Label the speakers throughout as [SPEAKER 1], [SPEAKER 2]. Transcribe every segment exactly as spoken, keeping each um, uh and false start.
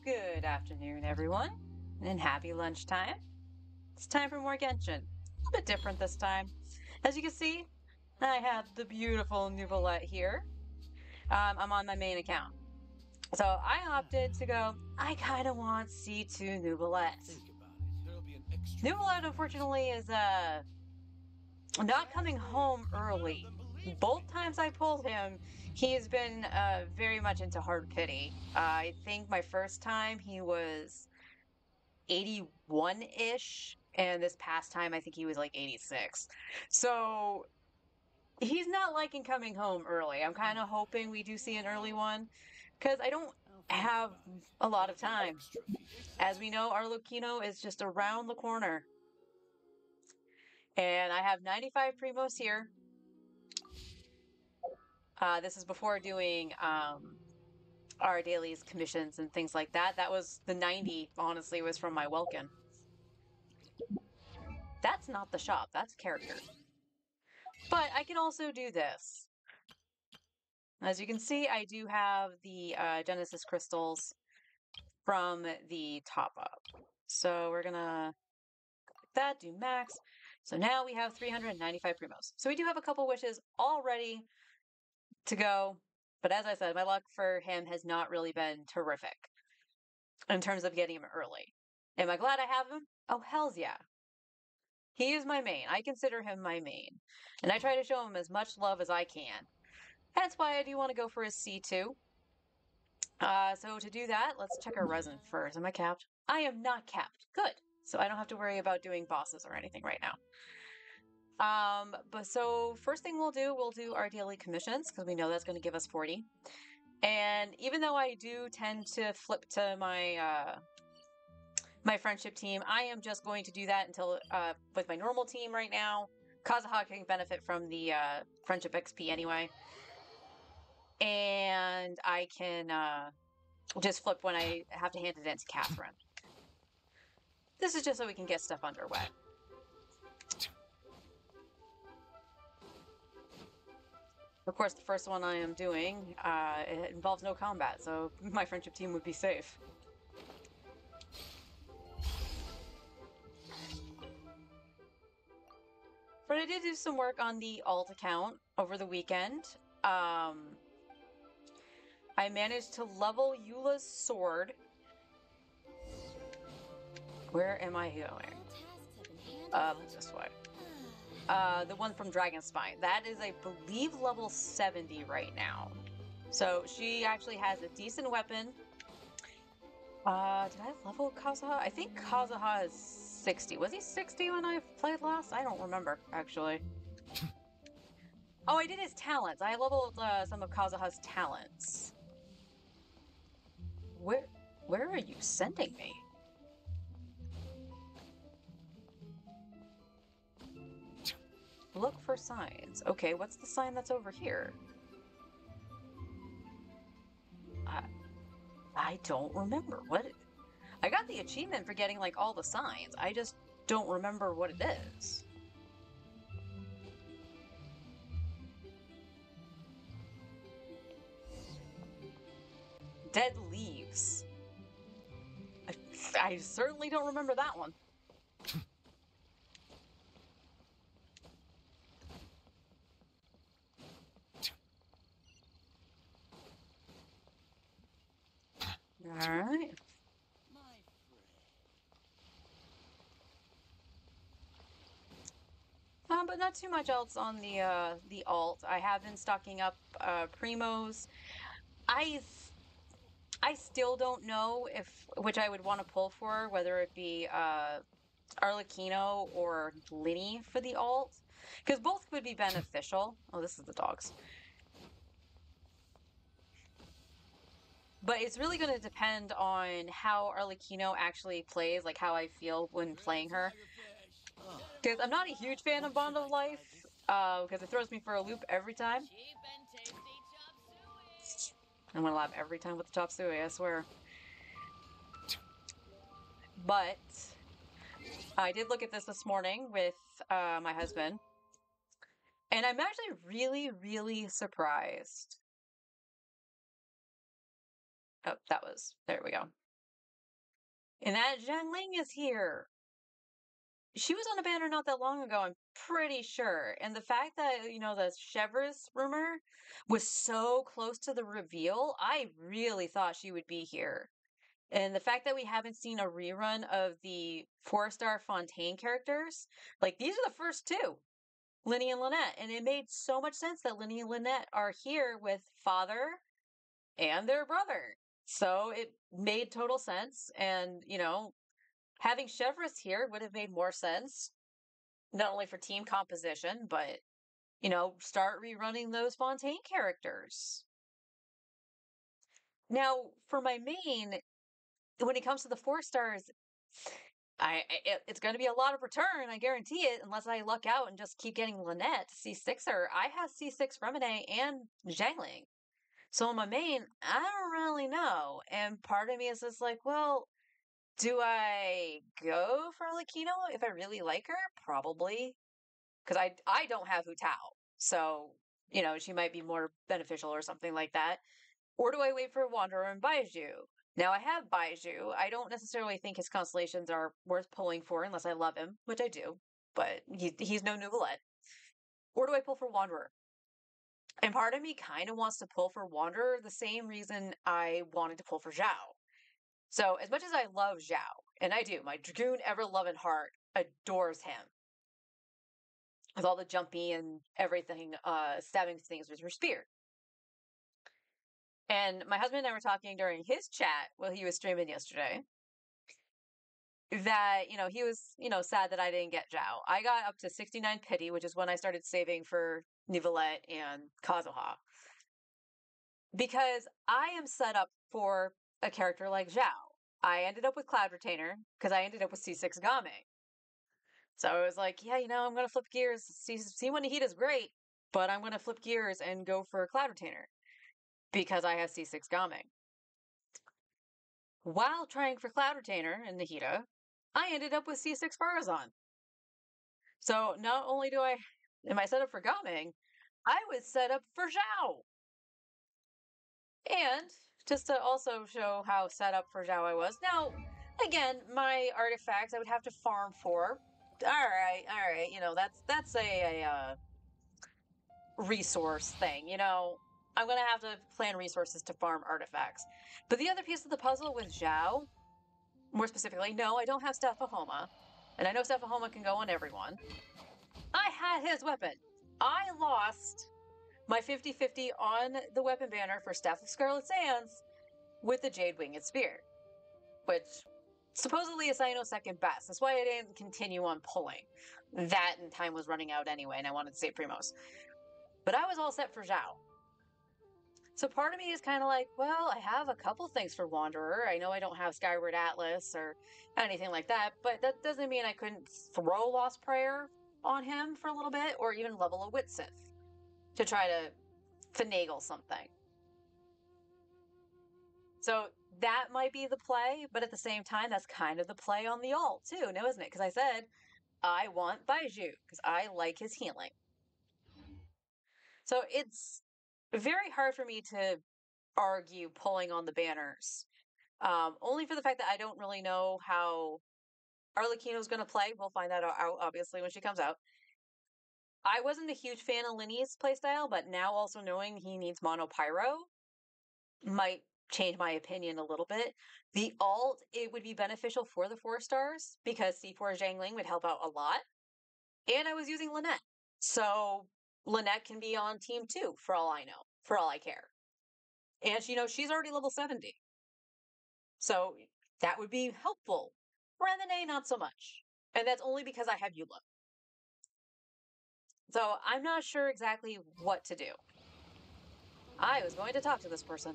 [SPEAKER 1] Good afternoon, everyone, and happy lunchtime. It's time for more Genshin. A bit different this time. As you can see, I have the beautiful Nuvolette here. Um, I'm on my main account. So I opted to go, I kind of want C two Nuvolette. Nuvolette, unfortunately, is uh, not coming home early. Both times I pulled him, he's been uh, very much into hard pity. Uh, I think my first time he was eighty-one-ish, and this past time I think he was like eighty-six. So he's not liking coming home early. I'm kind of hoping we do see an early one because I don't have a lot of time. As we know, our Lucino is just around the corner. And I have ninety-five Primos here. Uh, this is before doing um, our dailies, commissions, and things like that. That was the ninety, honestly, was from my Welkin. That's not the shop, that's character. But I can also do this. As you can see, I do have the uh, Genesis crystals from the top up. So we're gonna click that, do max. So now we have three hundred ninety-five primos. So we do have a couple wishes all ready to go. But as I said, my luck for him has not really been terrific in terms of getting him early. Am I glad I have him? Oh, hells yeah. He is my main. I consider him my main. And I try to show him as much love as I can. That's why I do want to go for his C two. Uh, so to do that, let's check our resin first. Am I capped? I am not capped. Good. So I don't have to worry about doing bosses or anything right now. Um, but so first thing we'll do, we'll do our daily commissions because we know that's going to give us forty. And even though I do tend to flip to my uh, my friendship team, I am just going to do that until uh, with my normal team right now. Kazuha can benefit from the uh, friendship X P anyway. And I can uh, just flip when I have to hand it in to Catherine. This is just so we can get stuff underway. Of course, the first one I am doing, uh, it involves no combat, so my friendship team would be safe. But I did do some work on the alt account over the weekend. Um, I managed to level Eula's sword. Where am I going? Up this way. Uh, the one from Dragon Spine. That is, I believe, level seventy right now. So she actually has a decent weapon. Uh, did I level Kazuha? I think Kazuha is sixty. Was he sixty when I played last? I don't remember, actually. Oh, I did his talents. I leveled uh, some of Kazuha's talents. Where, where are you sending me? Look for signs. Okay, what's the sign that's over here? I, I don't remember. What? I got the achievement for getting, like, all the signs. I just don't remember what it is. Dead leaves. I, I certainly don't remember that one. All right. Um, but not too much else on the uh, the alt. I have been stocking up uh, primos. I I still don't know if which I would want to pull for, whether it be uh, Arlecchino or Linny for the alt, because both would be beneficial. Oh, this is the dogs. But it's really going to depend on how Arlecchino actually plays, like how I feel when playing her. Because I'm not a huge fan of Bond of Life, uh, because it throws me for a loop every time. I'm gonna laugh every time with the chop suey, I swear. But I did look at this this morning with uh, my husband, and I'm actually really, really surprised. Oh, that was, there we go. And that Zhang is here. She was on a banner not that long ago, I'm pretty sure. And the fact that, you know, the Chevres rumor was so close to the reveal, I really thought she would be here. And the fact that we haven't seen a rerun of the four-star Fontaine characters, like these are the first two, Linny and Lynette. And it made so much sense that Linny and Lynette are here with father and their brother. So it made total sense. And, you know, having Chevres here would have made more sense, not only for team composition, but, you know, start rerunning those Fontaine characters. Now, for my main, when it comes to the four stars, I it, it's going to be a lot of return, I guarantee it, unless I luck out and just keep getting Lynette, C sixer. I have C six Remine and Zhangling. So on my main, I don't really know. And part of me is just like, well, do I go for Lakino if I really like her? Probably. Because I, I don't have Hu Tao. So, you know, she might be more beneficial or something like that. Or do I wait for Wanderer and Baiju? Now I have Baiju. I don't necessarily think his constellations are worth pulling for unless I love him, which I do. But he, he's no Neuvillette. Or do I pull for Wanderer? And part of me kind of wants to pull for Wanderer the same reason I wanted to pull for Zhao. So, as much as I love Zhao, and I do, my Dragoon ever loving heart adores him. With all the jumpy and everything, uh, stabbing things with her spear. And my husband and I were talking during his chat while he was streaming yesterday that, you know, he was, you know, sad that I didn't get Zhao. I got up to sixty-nine pity, which is when I started saving for Neuvillette and Kazuha. Because I am set up for a character like Zhao. I ended up with Cloud Retainer because I ended up with C six Game. So I was like, yeah, you know, I'm going to flip gears. C- C1 Heat is great, but I'm going to flip gears and go for Cloud Retainer because I have C six Game. While trying for Cloud Retainer in Nahida, I ended up with C six Farazan. So not only do I am I set up for Gaming, I was set up for Zhao. And just to also show how set up for Zhao I was. Now, again, my artifacts I would have to farm for. All right, all right, you know, that's that's a, a uh, resource thing, you know. I'm going to have to plan resources to farm artifacts. But the other piece of the puzzle with Zhao, more specifically, no, I don't have Stephahoma. And I know Stephahoma can go on everyone. I had his weapon. I lost my fifty fifty on the weapon banner for Staff of Scarlet Sands with the Jade Winged Spear, which supposedly is Cyano's second best. That's why I didn't continue on pulling. That and time was running out anyway, and I wanted to save Primos. But I was all set for Zhao. So part of me is kind of like, well, I have a couple things for Wanderer. I know I don't have Skyward Atlas or anything like that, but that doesn't mean I couldn't throw Lost Prayer on him for a little bit or even level a Witsith to try to finagle something. So that might be the play, but at the same time, that's kind of the play on the alt too, no, isn't it? Because I said I want Baiju because I like his healing. So it's very hard for me to argue pulling on the banners, um, only for the fact that I don't really know how Arlecchino's going to play. We'll find that out obviously when she comes out. I wasn't a huge fan of Linny's playstyle, but now also knowing he needs Mono Pyro might change my opinion a little bit. The alt, it would be beneficial for the four stars because C four Zhangling would help out a lot. And I was using Lynette. So Lynette can be on team two for all I know, for all I care. And you know, she's already level seventy. So that would be helpful. Renene, not so much. And that's only because I have Eula. So I'm not sure exactly what to do. I was going to talk to this person.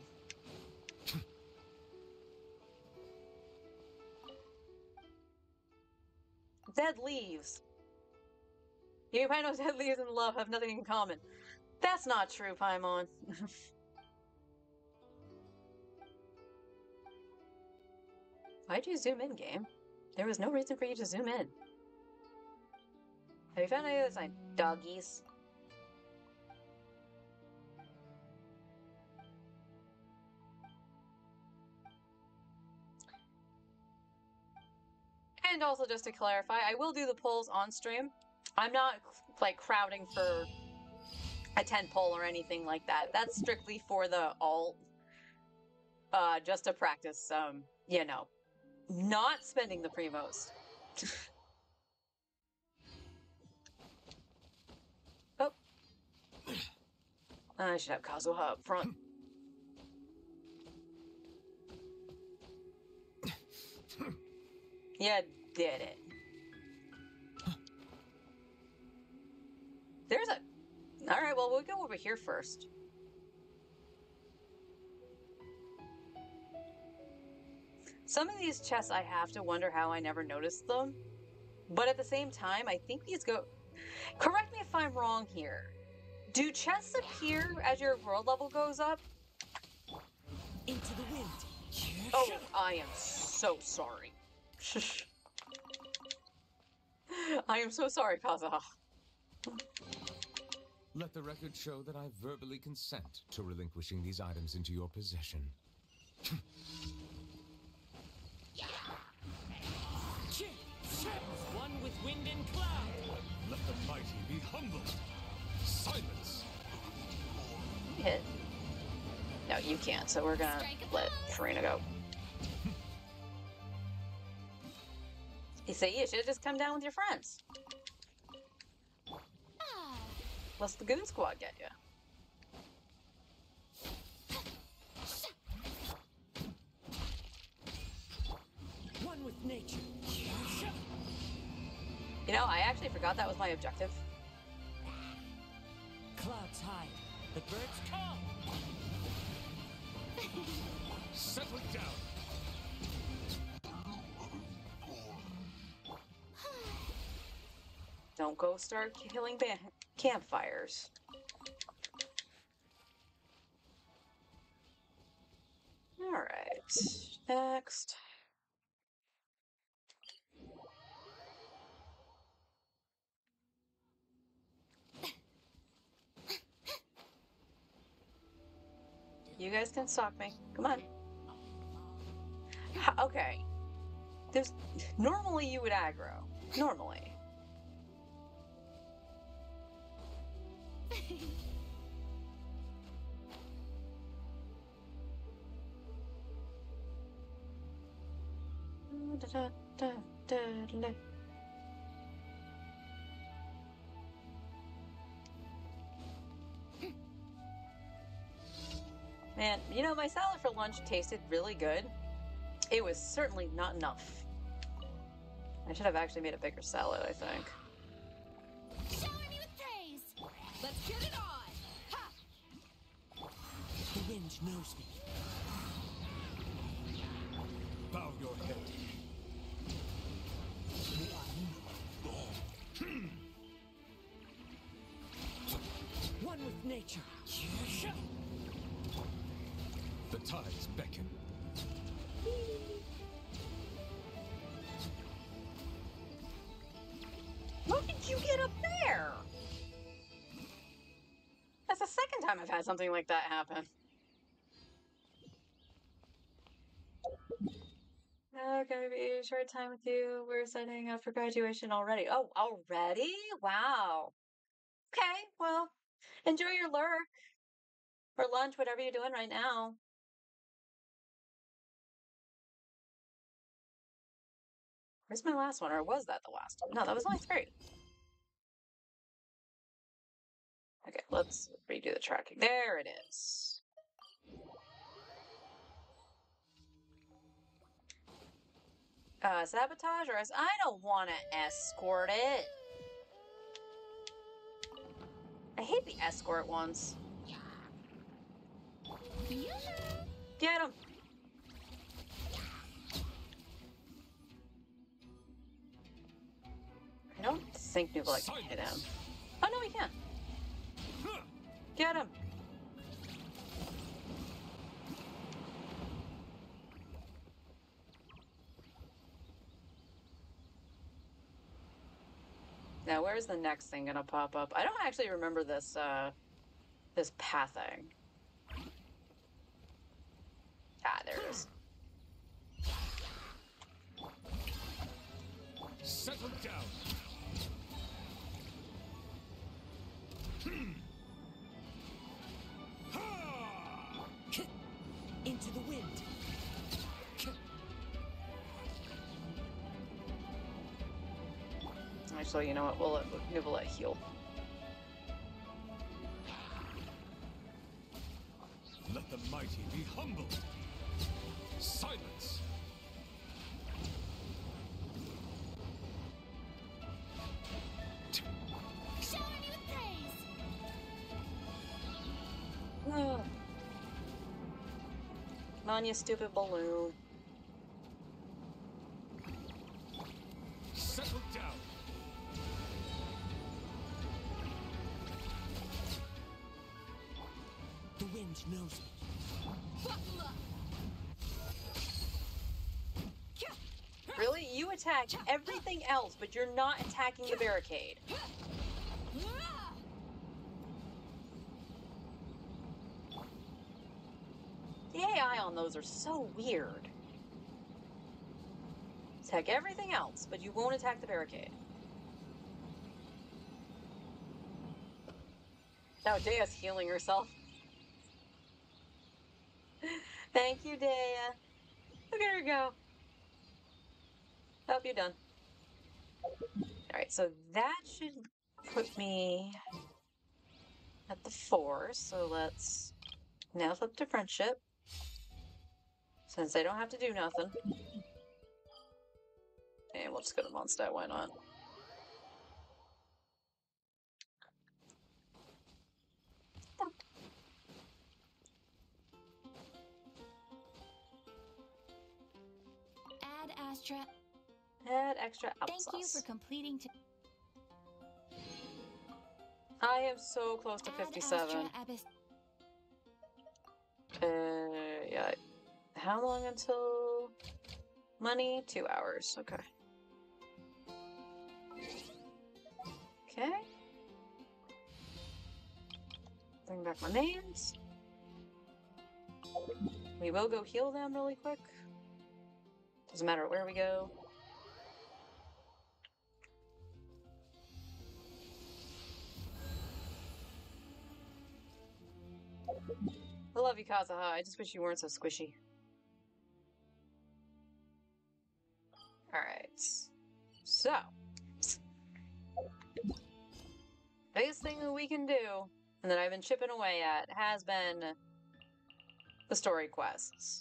[SPEAKER 1] Dead leaves. You might know dead leaves and love have nothing in common. That's not true, Paimon. Why'd you zoom in, game? There was no reason for you to zoom in. Have you found any other sign? Doggies. And also, just to clarify, I will do the polls on stream. I'm not, like, crowding for a ten poll or anything like that. That's strictly for the alt, uh, just to practice, um, you know, not spending the prevos. Oh. I should have Kazuha up front. Yeah, did it. There's a... Alright, well, we'll go over here first. Some of these chests, I have to wonder how I never noticed them. But at the same time, I think these go... Correct me if I'm wrong here. Do chests appear as your world level goes up?
[SPEAKER 2] Into the wind.
[SPEAKER 1] Oh, I am so sorry. I am so sorry, Kazuha.
[SPEAKER 3] Let the record show that I verbally consent to relinquishing these items into your possession.
[SPEAKER 2] One with wind and cloud.
[SPEAKER 3] Let the mighty be humbled. Silence.
[SPEAKER 1] Hit. No, you can't, so we're gonna let Furina go. You see, you should have just come down with your friends. What's the Goon Squad get you?
[SPEAKER 2] One with nature.
[SPEAKER 1] You know, I actually forgot that was my objective.
[SPEAKER 2] Clouds high. The birds come.
[SPEAKER 3] Settle down.
[SPEAKER 1] Don't go start killing campfires. All right. Next. You guys can stalk me. Come on. Ha, okay. There's normally you would aggro. Normally. Da, da, da, da. Man, you know, my salad for lunch tasted really good. It was certainly not enough. I should have actually made a bigger salad, I think.
[SPEAKER 4] Shower me with praise. Let's get it on. Ha!
[SPEAKER 2] The wind knows me.
[SPEAKER 3] Bow your head.
[SPEAKER 2] One with nature.
[SPEAKER 3] The tides beckon.
[SPEAKER 1] How did you get up there? That's the second time I've had something like that happen. Oh, gonna be a short time with you. We're setting up for graduation already. Oh, already? Wow. Okay, well, enjoy your lurk. Or lunch, whatever you're doing right now. Where's my last one? Or was that the last one? No, that was only three. Okay, let's redo the tracking. There it is. Uh, sabotage or... I don't want to escort it. I hate the escort ones. Get him! I don't think Nuvolite can hit him. Oh no, he can. Get him! Now, where's the next thing gonna pop up? I don't actually remember this, uh, this pathing. Ah, there it is.
[SPEAKER 3] Settle down.
[SPEAKER 2] Into the wind.
[SPEAKER 1] Actually, you know what? We'll let Nibble heal.
[SPEAKER 3] Let the mighty be humbled. Silence.
[SPEAKER 4] Shower me with praise.
[SPEAKER 1] Come on, you stupid balloon.
[SPEAKER 3] Settle down.
[SPEAKER 2] The wind knows me.
[SPEAKER 4] Buckle up.
[SPEAKER 1] Really? You attack everything else, but you're not attacking the barricade. The A I on those are so weird. Attack everything else, but you won't attack the barricade. Now Dea's healing herself. Thank you, Dea. Look at her go. Hope you're done. Alright, so that should put me at the four. So let's now flip to friendship. Since I don't have to do nothing. And we'll just go to Mondstadt, why not?
[SPEAKER 4] Add Astra.
[SPEAKER 1] Add extra applesauce.
[SPEAKER 4] Thank you for completing. To
[SPEAKER 1] I am so close to fifty-seven. Uh, yeah. How long until money? Two hours. Okay. Okay. Bring back my mains. We will go heal them really quick. Doesn't matter where we go. I love you, Kazuha. I just wish you weren't so squishy. Alright. So. Biggest thing that we can do, and that I've been chipping away at, has been the story quests.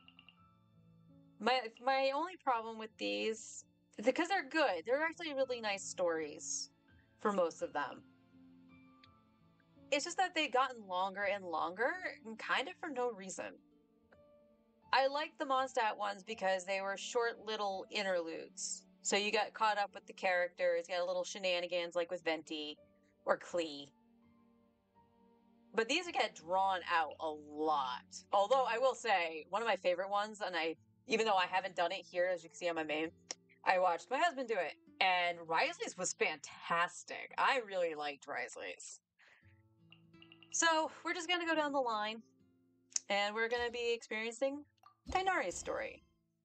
[SPEAKER 1] My, my only problem with these, because they're good, they're actually really nice stories for most of them. It's just that they've gotten longer and longer, and kind of for no reason. I liked the Mondstadt ones because they were short little interludes. So you got caught up with the characters, you got a little shenanigans like with Venti or Klee. But these get drawn out a lot. Although I will say, one of my favorite ones, and I, even though I haven't done it here, as you can see on my main, I watched my husband do it. And Wriothesley's was fantastic. I really liked Wriothesley's. So, we're just gonna go down the line, and we're gonna be experiencing Tighnari's story.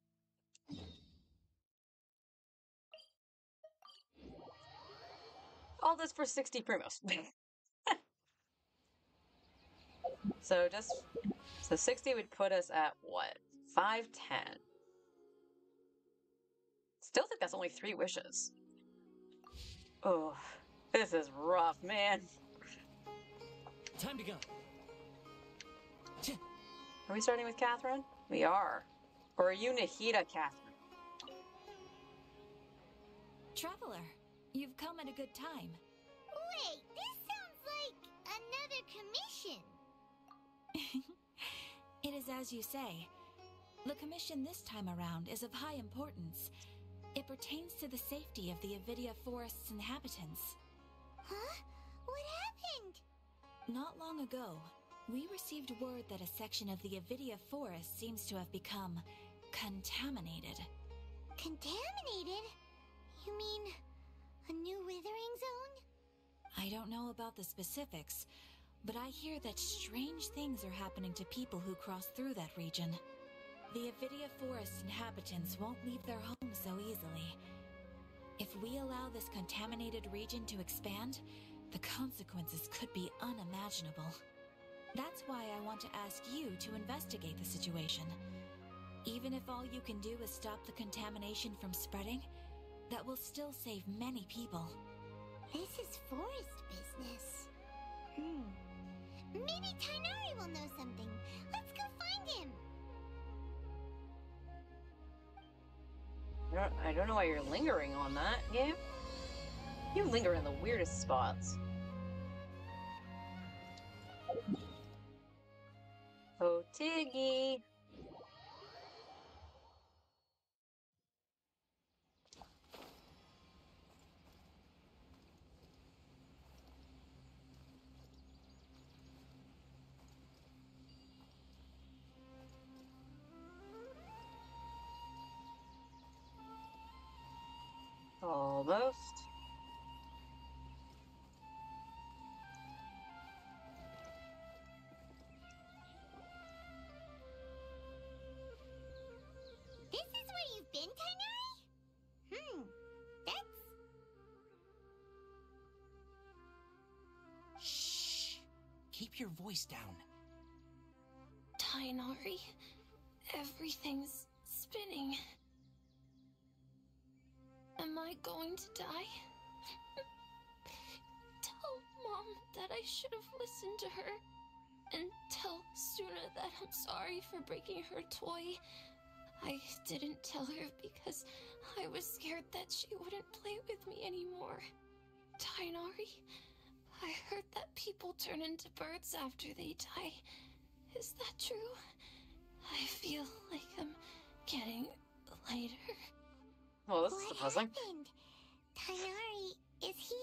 [SPEAKER 1] All this for sixty primos. So, just, so sixty would put us at what? five ten. Still think that's only three wishes. Oh, this is rough, man.
[SPEAKER 2] Time to go.
[SPEAKER 1] Are we starting with Catherine? We are. Or are you Nahida Catherine?
[SPEAKER 4] Traveler, you've come at a good time. Wait, this sounds like another commission. It is as you say. The commission this time around is of high importance. It pertains to the safety of the Avidia Forest's inhabitants. Huh? What happened? Not long ago, we received word that a section of the Avidia Forest seems to have become contaminated. Contaminated? You mean a new withering zone? I don't know about the specifics, but I hear that strange things are happening to people who cross through that region. The Avidia Forest inhabitants won't leave their homes so easily. If we allow this contaminated region to expand, the consequences could be unimaginable. That's why I want to ask you to investigate the situation. Even if all you can do is stop the contamination from spreading, that will still save many people.
[SPEAKER 5] This is forest business. Hmm. Maybe Tighnari will know something. Let's go find him.
[SPEAKER 1] I don't, I don't know why you're lingering on that, game. You linger in the weirdest spots. Oh, Tiggy. Almost.
[SPEAKER 5] This is where you've been, Tighnari? Hmm. That's...
[SPEAKER 6] Shh. Keep your voice down.
[SPEAKER 7] Tighnari, everything's spinning. Am I going to die? Tell Mom that I should have listened to her. And tell Suna that I'm sorry for breaking her toy. I didn't tell her because I was scared that she wouldn't play with me anymore. Tighnari, I heard that people turn into birds after they die. Is that true? I feel like I'm getting lighter.
[SPEAKER 1] Well, this is
[SPEAKER 5] What
[SPEAKER 1] surprising.
[SPEAKER 5] happened? Tighnari, is he?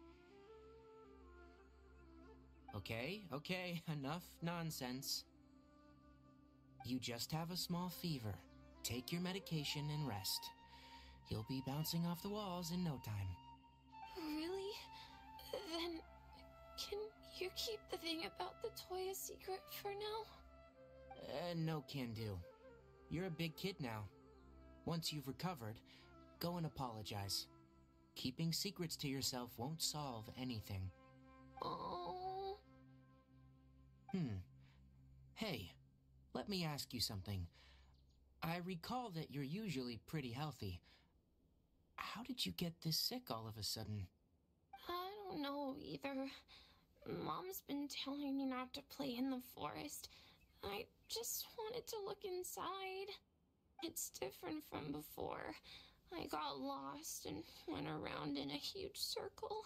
[SPEAKER 6] Okay, okay, enough nonsense. You just have a small fever. Take your medication and rest. You'll be bouncing off the walls in no time.
[SPEAKER 7] Really? Then can you keep the thing about the toy a secret for now?
[SPEAKER 6] Uh, no can do. You're a big kid now. Once you've recovered, go and apologize. Keeping secrets to yourself won't solve anything.
[SPEAKER 7] Oh.
[SPEAKER 6] Hmm. Hey, let me ask you something. I recall that you're usually pretty healthy. How did you get this sick all of a sudden?
[SPEAKER 7] I don't know either. Mom's been telling me not to play in the forest. I just wanted to look inside. It's different from before. I got lost and went around in a huge circle.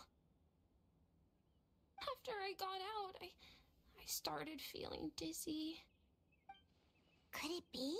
[SPEAKER 7] After I got out, I, I started feeling dizzy.
[SPEAKER 5] Could it be?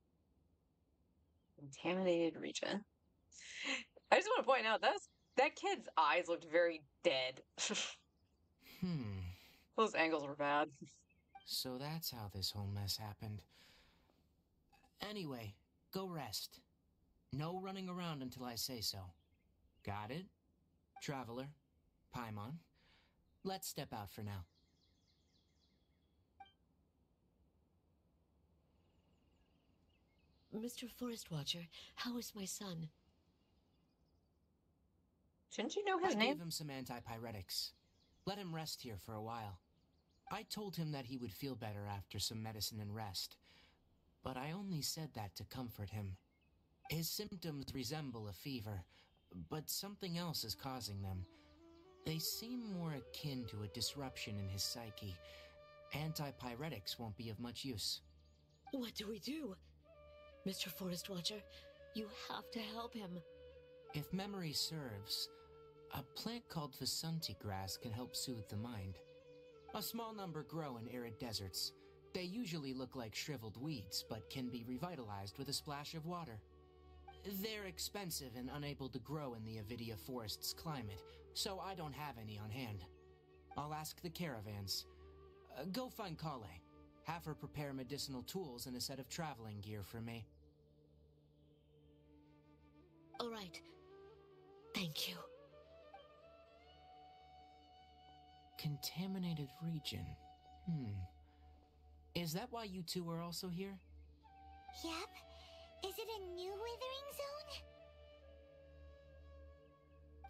[SPEAKER 1] Contaminated region. I just want to point out that's that kid's eyes looked very dead.
[SPEAKER 6] Hmm.
[SPEAKER 1] Those angles were bad.
[SPEAKER 6] So that's how this whole mess happened. Anyway, go rest. No running around until I say so. Got it? Traveler, Paimon, let's step out for now.
[SPEAKER 8] Mister Forest Watcher, how is my son?
[SPEAKER 1] Shouldn't you know his
[SPEAKER 6] I
[SPEAKER 1] name?
[SPEAKER 6] gave him some antipyretics. Let him rest here for a while. I told him that he would feel better after some medicine and rest. But I only said that to comfort him. His symptoms resemble a fever, but something else is causing them. They seem more akin to a disruption in his psyche. Antipyretics won't be of much use.
[SPEAKER 8] What do we do? Mister Forest Watcher, you have to help him.
[SPEAKER 6] If memory serves, a plant called Vasanti grass can help soothe the mind. A small number grow in arid deserts. They usually look like shriveled weeds, but can be revitalized with a splash of water. They're expensive and unable to grow in the Avidia Forest's climate, so I don't have any on hand. I'll ask the caravans. Uh, go find Kale. Have her prepare medicinal tools and a set of traveling gear for me.
[SPEAKER 8] All right. Thank you.
[SPEAKER 6] Contaminated region. Hmm. Is that why you two are also here?
[SPEAKER 5] Yep. Is it a new withering zone?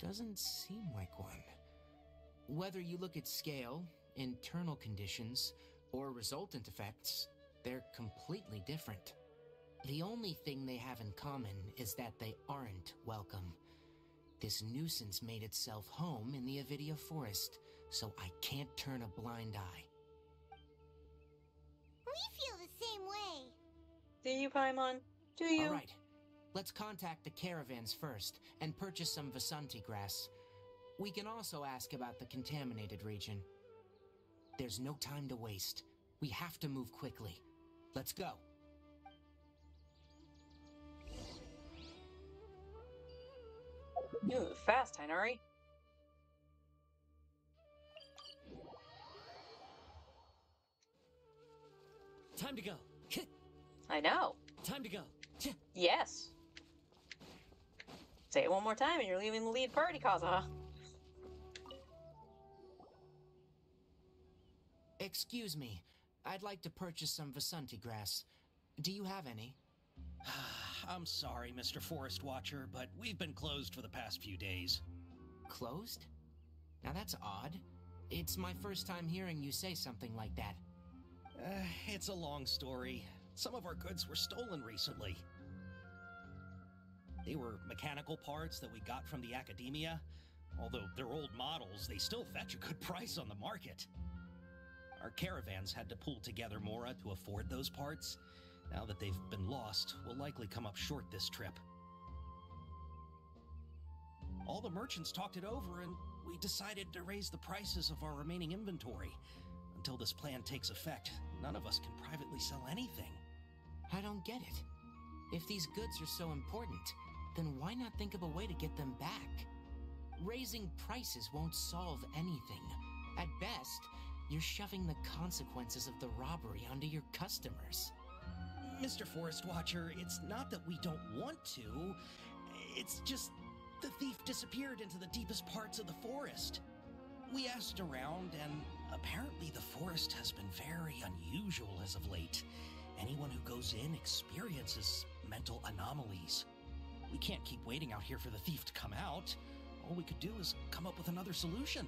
[SPEAKER 6] doesn't seem like one. Whether you look at scale, internal conditions, or resultant effects, they're completely different. The only thing they have in common is that they aren't welcome. This nuisance made itself home in the Avidia Forest, so I can't turn a blind eye.
[SPEAKER 5] We feel the same way.
[SPEAKER 1] Do you, Paimon? Do you?
[SPEAKER 6] All right, let's contact the caravans first and purchase some Vasanti grass. We can also ask about the contaminated region. There's no time to waste. We have to move quickly. Let's go.
[SPEAKER 1] You move fast, Tighnari.
[SPEAKER 2] Time to go.
[SPEAKER 1] I know.
[SPEAKER 2] Time to go.
[SPEAKER 1] Yes. Say it one more time and you're leaving the lead party, Kazuha.
[SPEAKER 6] Excuse me. I'd like to purchase some Vasanti grass. Do you have any?
[SPEAKER 9] I'm sorry, Mister Forest Watcher, but we've been closed for the past few days.
[SPEAKER 6] Closed? Now that's odd. It's my first time hearing you say something like that.
[SPEAKER 9] Uh, it's a long story. Some of our goods were stolen recently. They were mechanical parts that we got from the academia. Although they're old models, they still fetch a good price on the market. Our caravans had to pull together Mora to afford those parts. Now that they've been lost, we'll likely come up short this trip. All the merchants talked it over, and we decided to raise the prices of our remaining inventory. Until this plan takes effect, none of us can privately sell anything.
[SPEAKER 6] I don't get it. If these goods are so important, then why not think of a way to get them back? Raising prices won't solve anything. At best, you're shoving the consequences of the robbery onto your customers.
[SPEAKER 9] Mister Forest Watcher, it's not that we don't want to. It's just the thief disappeared into the deepest parts of the forest. We asked around, and apparently the forest has been very unusual as of late. Anyone who goes in experiences mental anomalies. We can't keep waiting out here for the thief to come out. All we could do is come up with another solution.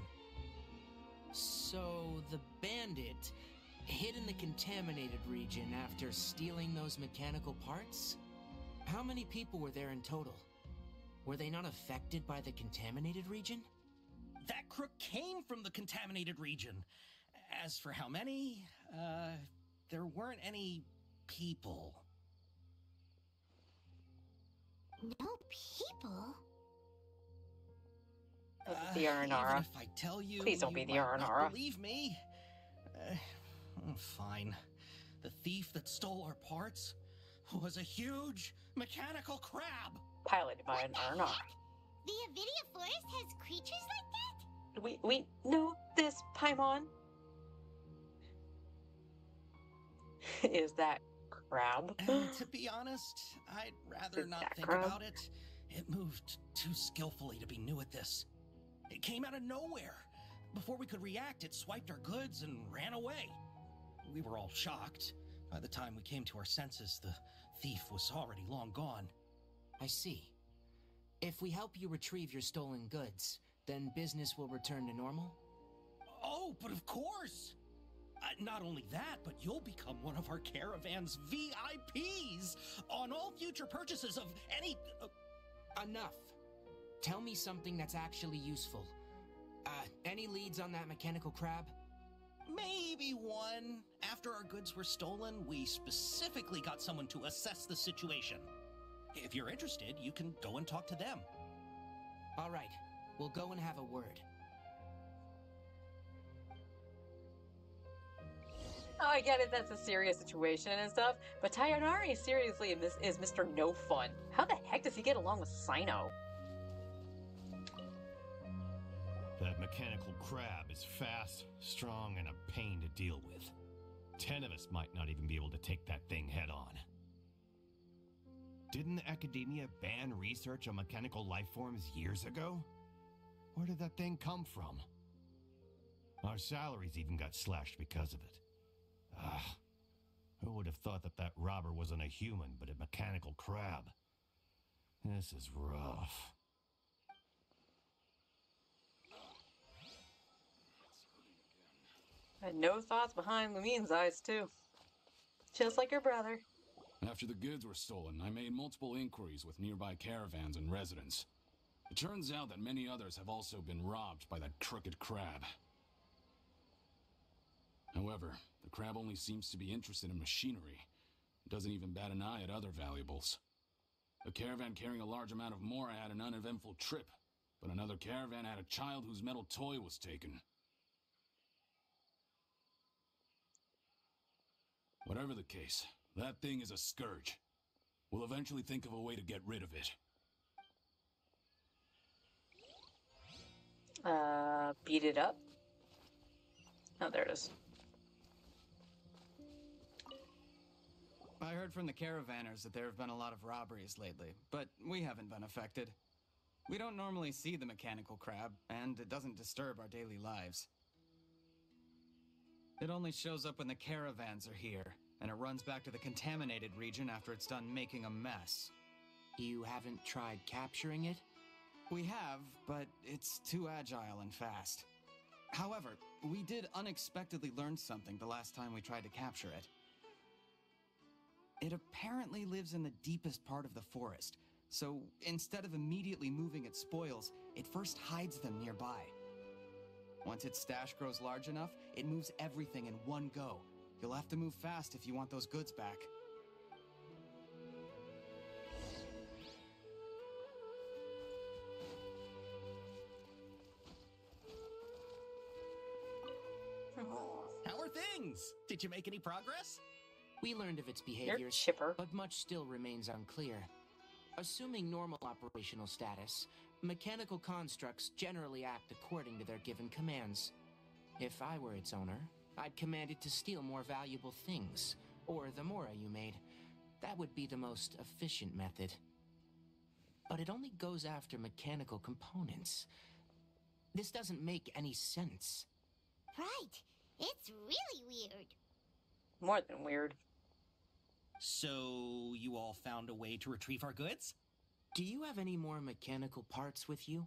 [SPEAKER 6] So the bandit hid in the contaminated region after stealing those mechanical parts? How many people were there in total? Were they not affected by the contaminated region?
[SPEAKER 9] That crook came from the contaminated region. As for how many, uh, there weren't any people.
[SPEAKER 5] No people?
[SPEAKER 1] Uh, the Aranara.
[SPEAKER 9] Even if I tell you,
[SPEAKER 1] Please don't
[SPEAKER 9] you
[SPEAKER 1] be the
[SPEAKER 9] might not
[SPEAKER 1] Aranara.
[SPEAKER 9] believe me. Uh, fine. The thief that stole our parts was a huge mechanical crab.
[SPEAKER 1] Piloted by an Aranara.
[SPEAKER 5] The Avidia Forest has creatures like that?
[SPEAKER 1] We we know this, Paimon. Is that crab?
[SPEAKER 9] And to be honest, I'd rather
[SPEAKER 1] Is
[SPEAKER 9] not
[SPEAKER 1] that
[SPEAKER 9] think
[SPEAKER 1] crab?
[SPEAKER 9] about it. It moved too skillfully to be new at this. It came out of nowhere. Before we could react, it swiped our goods and ran away. We were all shocked. By the time we came to our senses, the thief was already long gone.
[SPEAKER 6] I see. If we help you retrieve your stolen goods, then business will return to normal?
[SPEAKER 9] Oh, but of course! Uh, not only that, but you'll become one of our caravan's V I Ps on all future purchases of any... Uh,
[SPEAKER 6] Enough. Tell me something that's actually useful. Uh, any leads on that mechanical crab?
[SPEAKER 9] maybe one. After our goods were stolen, we specifically got someone to assess the situation. If you're interested, you can go and talk to them.
[SPEAKER 6] All right. We'll go and have a word.
[SPEAKER 1] Oh, I get it, that's a serious situation and stuff, but Tighnari seriously is is Mister No Fun. How the heck does he get along with Cyno?
[SPEAKER 10] That mechanical crab is fast, strong, and a pain to deal with. Ten of us might not even be able to take that thing head on. Didn't the Academia ban research on mechanical life forms years ago? Where did that thing come from? Our salaries even got slashed because of it. Ah, who would have thought that that robber wasn't a human, but a mechanical crab? This is rough.
[SPEAKER 1] Had no thoughts behind Lumine's eyes, too. Just like her brother.
[SPEAKER 11] After the goods were stolen, I made multiple inquiries with nearby caravans and residents. It turns out that many others have also been robbed by that crooked crab. However, the crab only seems to be interested in machinery. It doesn't even bat an eye at other valuables. A caravan carrying a large amount of Mora had an uneventful trip, but another caravan had a child whose metal toy was taken. Whatever the case, that thing is a scourge. We'll eventually think of a way to get rid of it.
[SPEAKER 1] Uh, beat it up? Oh, there it is.
[SPEAKER 12] I heard from the caravanners that there have been a lot of robberies lately, but we haven't been affected. We don't normally see the mechanical crab, and it doesn't disturb our daily lives. It only shows up when the caravans are here, and it runs back to the contaminated region after it's done making a mess.
[SPEAKER 6] You haven't tried capturing it?
[SPEAKER 12] We have, but it's too agile and fast. However, we did unexpectedly learn something the last time we tried to capture it. It apparently lives in the deepest part of the forest, so instead of immediately moving its spoils, it first hides them nearby. Once its stash grows large enough, it moves everything in one go. You'll have to move fast if you want those goods back.
[SPEAKER 9] How are things? Did you make any progress?
[SPEAKER 6] We learned of its behaviors,
[SPEAKER 1] chipper.
[SPEAKER 6] but much still remains unclear. Assuming normal operational status, mechanical constructs generally act according to their given commands. If I were its owner, I'd command it to steal more valuable things, or the Mora you made. That would be the most efficient method. But it only goes after mechanical components. This doesn't make any sense.
[SPEAKER 5] Right. It's really weird.
[SPEAKER 1] More than weird.
[SPEAKER 9] So, you all found a way to retrieve our goods?
[SPEAKER 6] Do you have any more mechanical parts with you?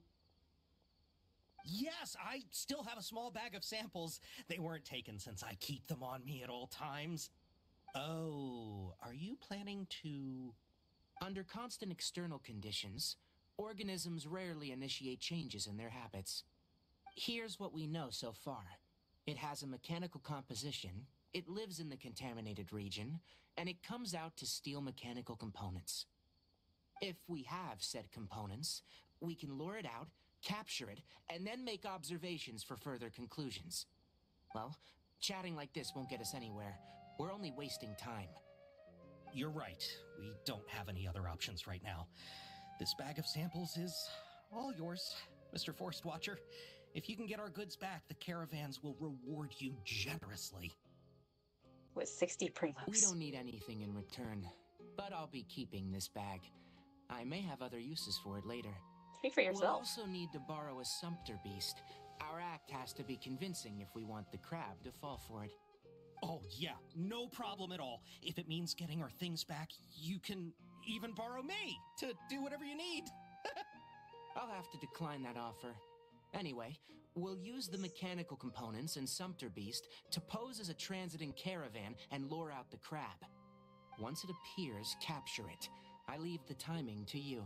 [SPEAKER 9] Yes, I still have a small bag of samples. They weren't taken since I keep them on me at all times. Oh, are you planning to...
[SPEAKER 6] Under constant external conditions, organisms rarely initiate changes in their habits. Here's what we know so far. It has a mechanical composition, it lives in the contaminated region, and it comes out to steal mechanical components. If we have said components, we can lure it out, capture it, and then make observations for further conclusions. Well, chatting like this won't get us anywhere. We're only wasting time.
[SPEAKER 9] You're right. We don't have any other options right now. This bag of samples is all yours, Mister Forest Watcher. If you can get our goods back, the caravans will reward you generously.
[SPEAKER 1] With sixty primos.
[SPEAKER 6] We don't need anything in return, but I'll be keeping this bag. I may have other uses for it later.
[SPEAKER 1] Speak for yourself.
[SPEAKER 6] We'll also need to borrow a sumpter beast. Our act has to be convincing if we want the crab to fall for it.
[SPEAKER 9] Oh, yeah, no problem at all. If it means getting our things back, you can even borrow me to do whatever you need.
[SPEAKER 6] I'll have to decline that offer. Anyway, we'll use the mechanical components and Sumpter Beast to pose as a transiting caravan and lure out the crab. Once it appears, capture it. I leave the timing to you.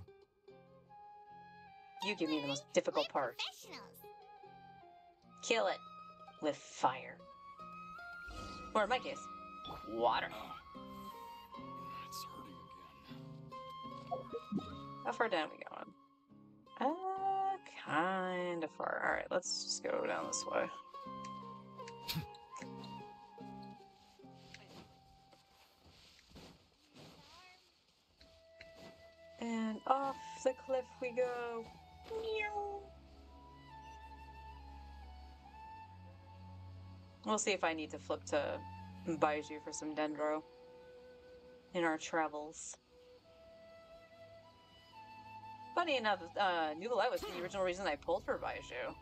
[SPEAKER 1] You give me the most difficult
[SPEAKER 5] We're
[SPEAKER 1] part.
[SPEAKER 5] professionals.
[SPEAKER 1] Kill it with fire. Or in my case, water.
[SPEAKER 11] It's hurting again.
[SPEAKER 1] How far down are we going? Uh, kind of far. Alright, let's just go down this way. And off the cliff we go. Meow. We'll see if I need to flip to Baiju for some Dendro in our travels. Funny enough, uh, Nuvolite was the original reason I pulled for Baiju.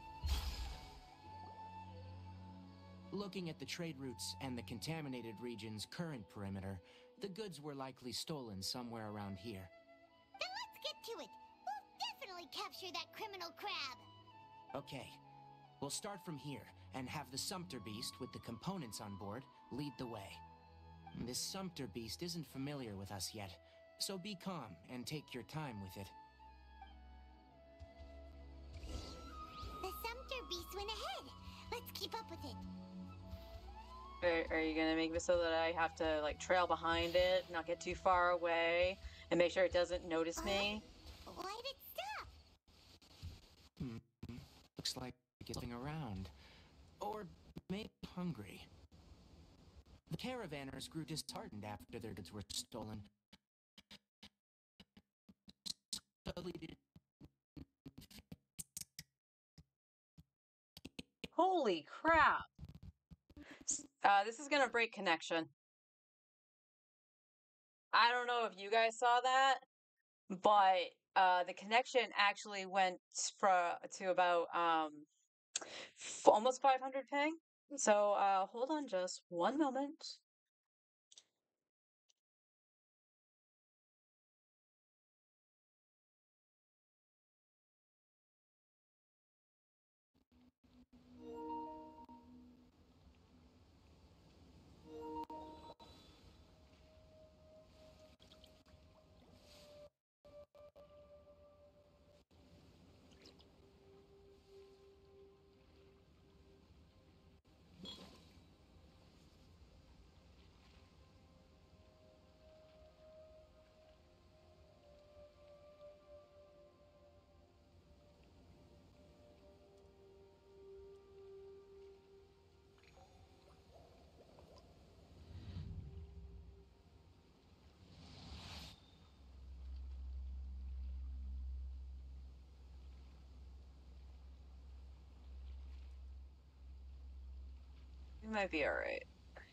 [SPEAKER 6] Looking at the trade routes and the contaminated region's current perimeter, the goods were likely stolen somewhere around here.
[SPEAKER 5] Then let's get to it. We'll definitely capture that criminal crab.
[SPEAKER 6] Okay, We'll start from here and have the Sumpter Beast with the components on board lead the way. This Sumpter Beast isn't familiar with us yet, so be calm and take your time with it.
[SPEAKER 5] The Sumpter Beast went ahead. Let's keep up with it.
[SPEAKER 1] Are, are you gonna make it so that I have to like trail behind it, not get too far away, and make sure it doesn't notice uh, me?
[SPEAKER 5] Why did it stop?
[SPEAKER 6] Hmm. Looks like it's looking around. Or maybe hungry. The caravanners grew disheartened after their goods were stolen.
[SPEAKER 1] Holy crap! Uh, this is gonna break connection. I don't know if you guys saw that, but uh, the connection actually went for, to about um, f almost five hundred ping. So uh, hold on just one moment. We might be alright.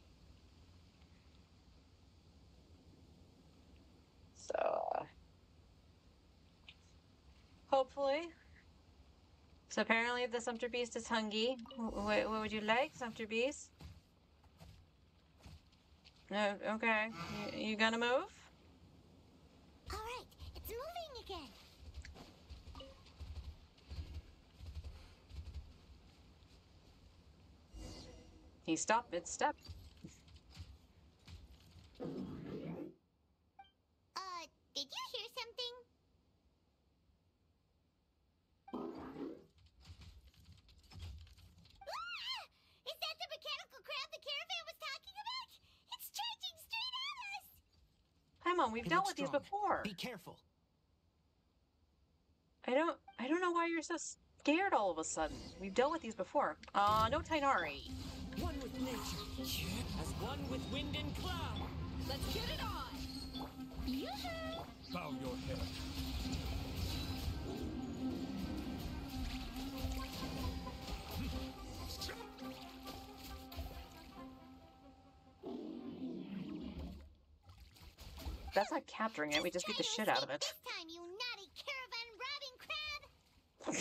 [SPEAKER 1] So, uh, hopefully. So apparently the Sumpter Beast is hungry. What, what would you like, Sumpter Beast? No, okay. You, you gonna move?
[SPEAKER 5] Alright, it's moving again.
[SPEAKER 1] He stopped mid-step.
[SPEAKER 5] Uh, did you hear something? Ah! Is that the mechanical crab the caravan was talking about? It's charging straight at us!
[SPEAKER 1] Come on, we've
[SPEAKER 6] It
[SPEAKER 1] dealt
[SPEAKER 6] looks
[SPEAKER 1] with these
[SPEAKER 6] strong.
[SPEAKER 1] before.
[SPEAKER 6] Be careful.
[SPEAKER 1] I don't I don't know why you're so scared all of a sudden. We've dealt with these before. Uh, no Tighnari.
[SPEAKER 2] One with nature, as one with wind and cloud. Let's get it on!
[SPEAKER 5] Yoo-hoo!
[SPEAKER 2] Bow your head.
[SPEAKER 1] That's not capturing it, we just beat the shit out of it.
[SPEAKER 5] This time, you naughty caravan robbing crab!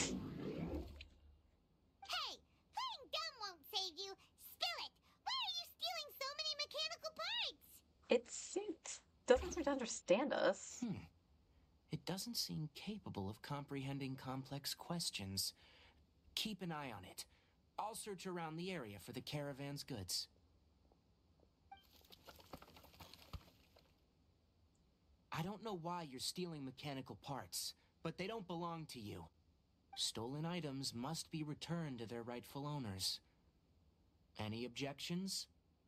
[SPEAKER 5] Hey, playing dumb won't save you. Spill it! Why are you stealing so many mechanical parts?
[SPEAKER 1] It seems, doesn't seem to understand us.
[SPEAKER 6] Hmm. It doesn't seem capable of comprehending complex questions. Keep an eye on it. I'll search around the area for the caravan's goods. I don't know why you're stealing mechanical parts, but they don't belong to you. Stolen items must be returned to their rightful owners. Any objections?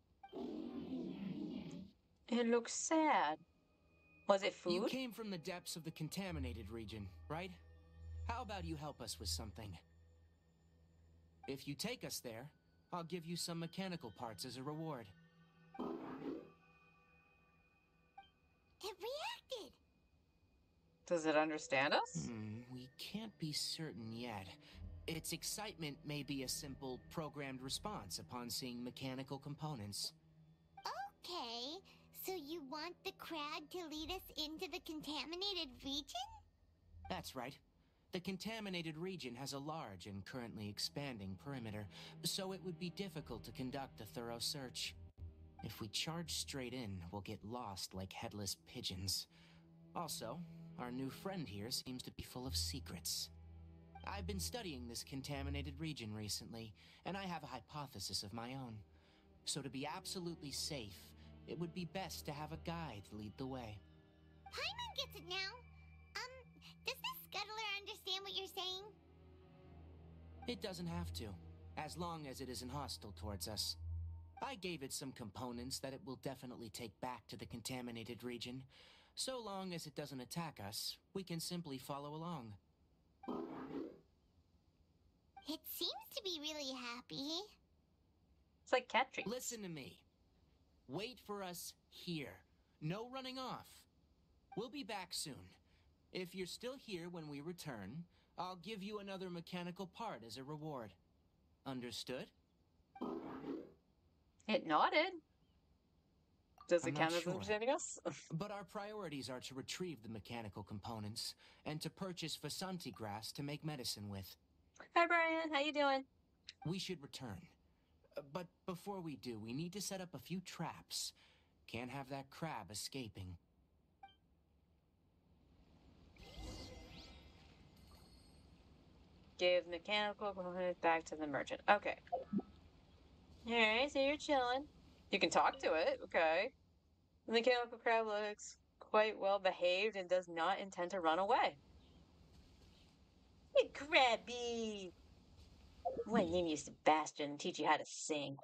[SPEAKER 1] It looks sad. Was it food?
[SPEAKER 6] You came from the depths of the contaminated region, right? How about you help us with something? If you take us there, I'll give you some mechanical parts as a reward.
[SPEAKER 5] It reacted!
[SPEAKER 1] Does it understand us?
[SPEAKER 6] Hmm, we can't be certain yet. Its excitement may be a simple, programmed response upon seeing mechanical components.
[SPEAKER 5] Okay, so you want the crab to lead us into the contaminated region?
[SPEAKER 6] That's right. The contaminated region has a large and currently expanding perimeter, so it would be difficult to conduct a thorough search. If we charge straight in, we'll get lost like headless pigeons. Also, our new friend here seems to be full of secrets. I've been studying this contaminated region recently, and I have a hypothesis of my own. So to be absolutely safe, it would be best to have a guide lead the way.
[SPEAKER 5] Paimon gets it now. Um, does the scuttler understand what you're saying?
[SPEAKER 6] It doesn't have to, as long as it isn't hostile towards us. I gave it some components that it will definitely take back to the contaminated region. So long as it doesn't attack us, we can simply follow along.
[SPEAKER 5] It seems to be really happy.
[SPEAKER 1] It's like cat treats.
[SPEAKER 6] Listen to me. Wait for us here. No running off. We'll be back soon. If you're still here when we return, I'll give you another mechanical part as a reward. Understood?
[SPEAKER 1] It nodded. Does it
[SPEAKER 6] I'm
[SPEAKER 1] count
[SPEAKER 6] not
[SPEAKER 1] as
[SPEAKER 6] sure.
[SPEAKER 1] understanding us?
[SPEAKER 6] But our priorities are to retrieve the mechanical components and to purchase Vasanti grass to make medicine with.
[SPEAKER 1] Hi, Brian. How you doing?
[SPEAKER 6] We should return. Uh, But before we do, we need to set up a few traps. Can't have that crab escaping.
[SPEAKER 1] Give mechanical components back to the merchant. Okay. Alright, so you're chilling. You can talk to it, okay. The mechanical crab looks quite well behaved and does not intend to run away. Hey, Krabby! I'm gonna name you Sebastian and teach you how to sing.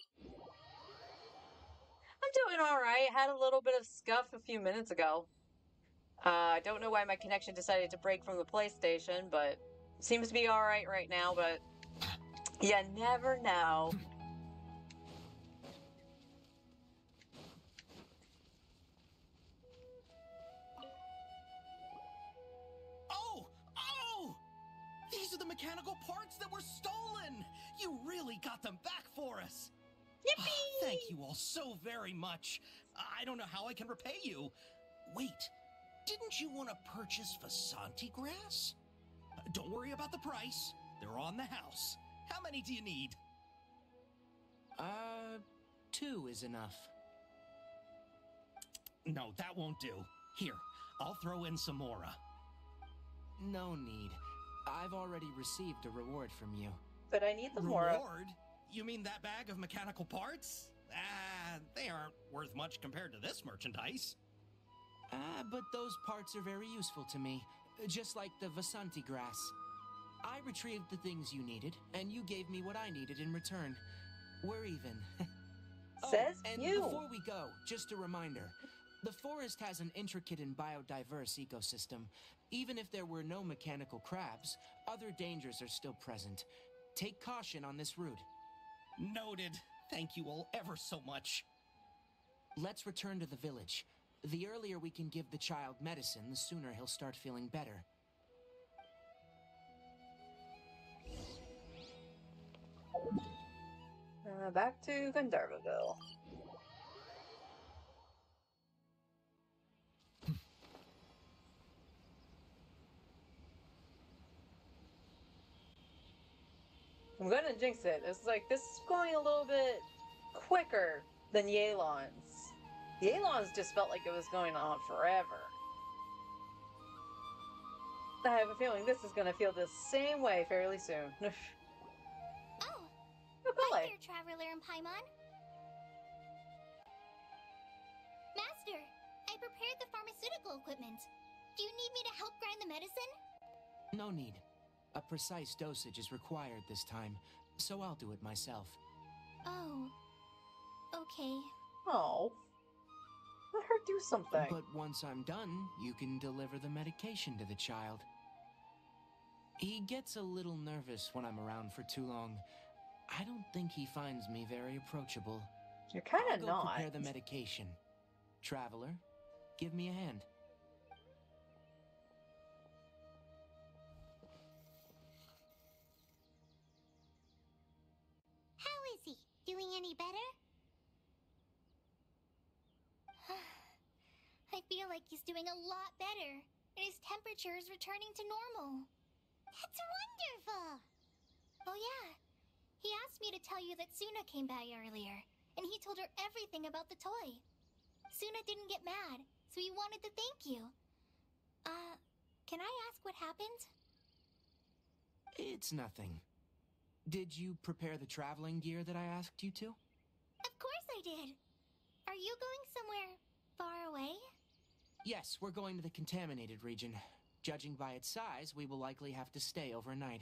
[SPEAKER 1] I'm doing alright. Had a little bit of scuff a few minutes ago. Uh, I don't know why my connection decided to break from the PlayStation, but seems to be alright right now, but you never know.
[SPEAKER 9] Oh! Oh! These are the mechanical parts that were stolen! You really got them back for us!
[SPEAKER 1] Yippee!
[SPEAKER 9] Thank you all so very much. I don't know how I can repay you. Wait, didn't you want to purchase Vasanti grass? Uh, Don't worry about the price. They're on the house. How many do you need?
[SPEAKER 6] Uh, two is enough.
[SPEAKER 9] No, that won't do. Here, I'll throw in some more. uh,
[SPEAKER 6] No need. I've already received a reward from you.
[SPEAKER 1] But I need the more.
[SPEAKER 9] Reward? You mean that bag of mechanical parts? Ah, they aren't worth much compared to this merchandise.
[SPEAKER 6] Ah, but those parts are very useful to me, just like the Vasanti grass. I retrieved the things you needed, and you gave me what I needed in return. We're even.
[SPEAKER 1] Says
[SPEAKER 6] oh, and
[SPEAKER 1] you.
[SPEAKER 6] before we go, just a reminder. The forest has an intricate and biodiverse ecosystem. Even if there were no mechanical crabs, other dangers are still present. Take caution on this route.
[SPEAKER 9] Noted. Thank you all ever so much.
[SPEAKER 6] Let's return to the village. The earlier we can give the child medicine, the sooner he'll start feeling better.
[SPEAKER 1] Uh, back to Gandharvaville. I'm gonna jinx it. It's like this is going a little bit quicker than Yelan's. Yelan's just felt like it was going on forever. I have a feeling this is gonna feel the same way fairly soon.
[SPEAKER 5] Oh,
[SPEAKER 1] Oh,
[SPEAKER 5] hi
[SPEAKER 1] Pele.
[SPEAKER 5] there, Traveler and Paimon. Master, I prepared the pharmaceutical equipment. Do you need me to help grind the medicine?
[SPEAKER 6] No need. A precise dosage is required this time, so I'll do it myself.
[SPEAKER 5] Oh, okay.
[SPEAKER 1] Oh. Let her do something.
[SPEAKER 6] But once I'm done, you can deliver the medication to the child. He gets a little nervous when I'm around for too long. I don't think he finds me very approachable.
[SPEAKER 1] You're kind
[SPEAKER 6] I'll
[SPEAKER 1] of
[SPEAKER 6] go
[SPEAKER 1] not.
[SPEAKER 6] prepare the medication. Traveler, give me a hand.
[SPEAKER 5] How is he? Doing any better? I feel like he's doing a lot better, and his temperature is returning to normal. That's wonderful! Oh yeah, he asked me to tell you that Suna came by earlier, and he told her everything about the toy. Suna didn't get mad, so he wanted to thank you. Uh, can I ask what happened?
[SPEAKER 6] It's nothing. Did you prepare the traveling gear that I asked you to?
[SPEAKER 5] Of course I did. Are you going somewhere far away?
[SPEAKER 6] Yes, we're going to the contaminated region. Judging by its size, we will likely have to stay overnight.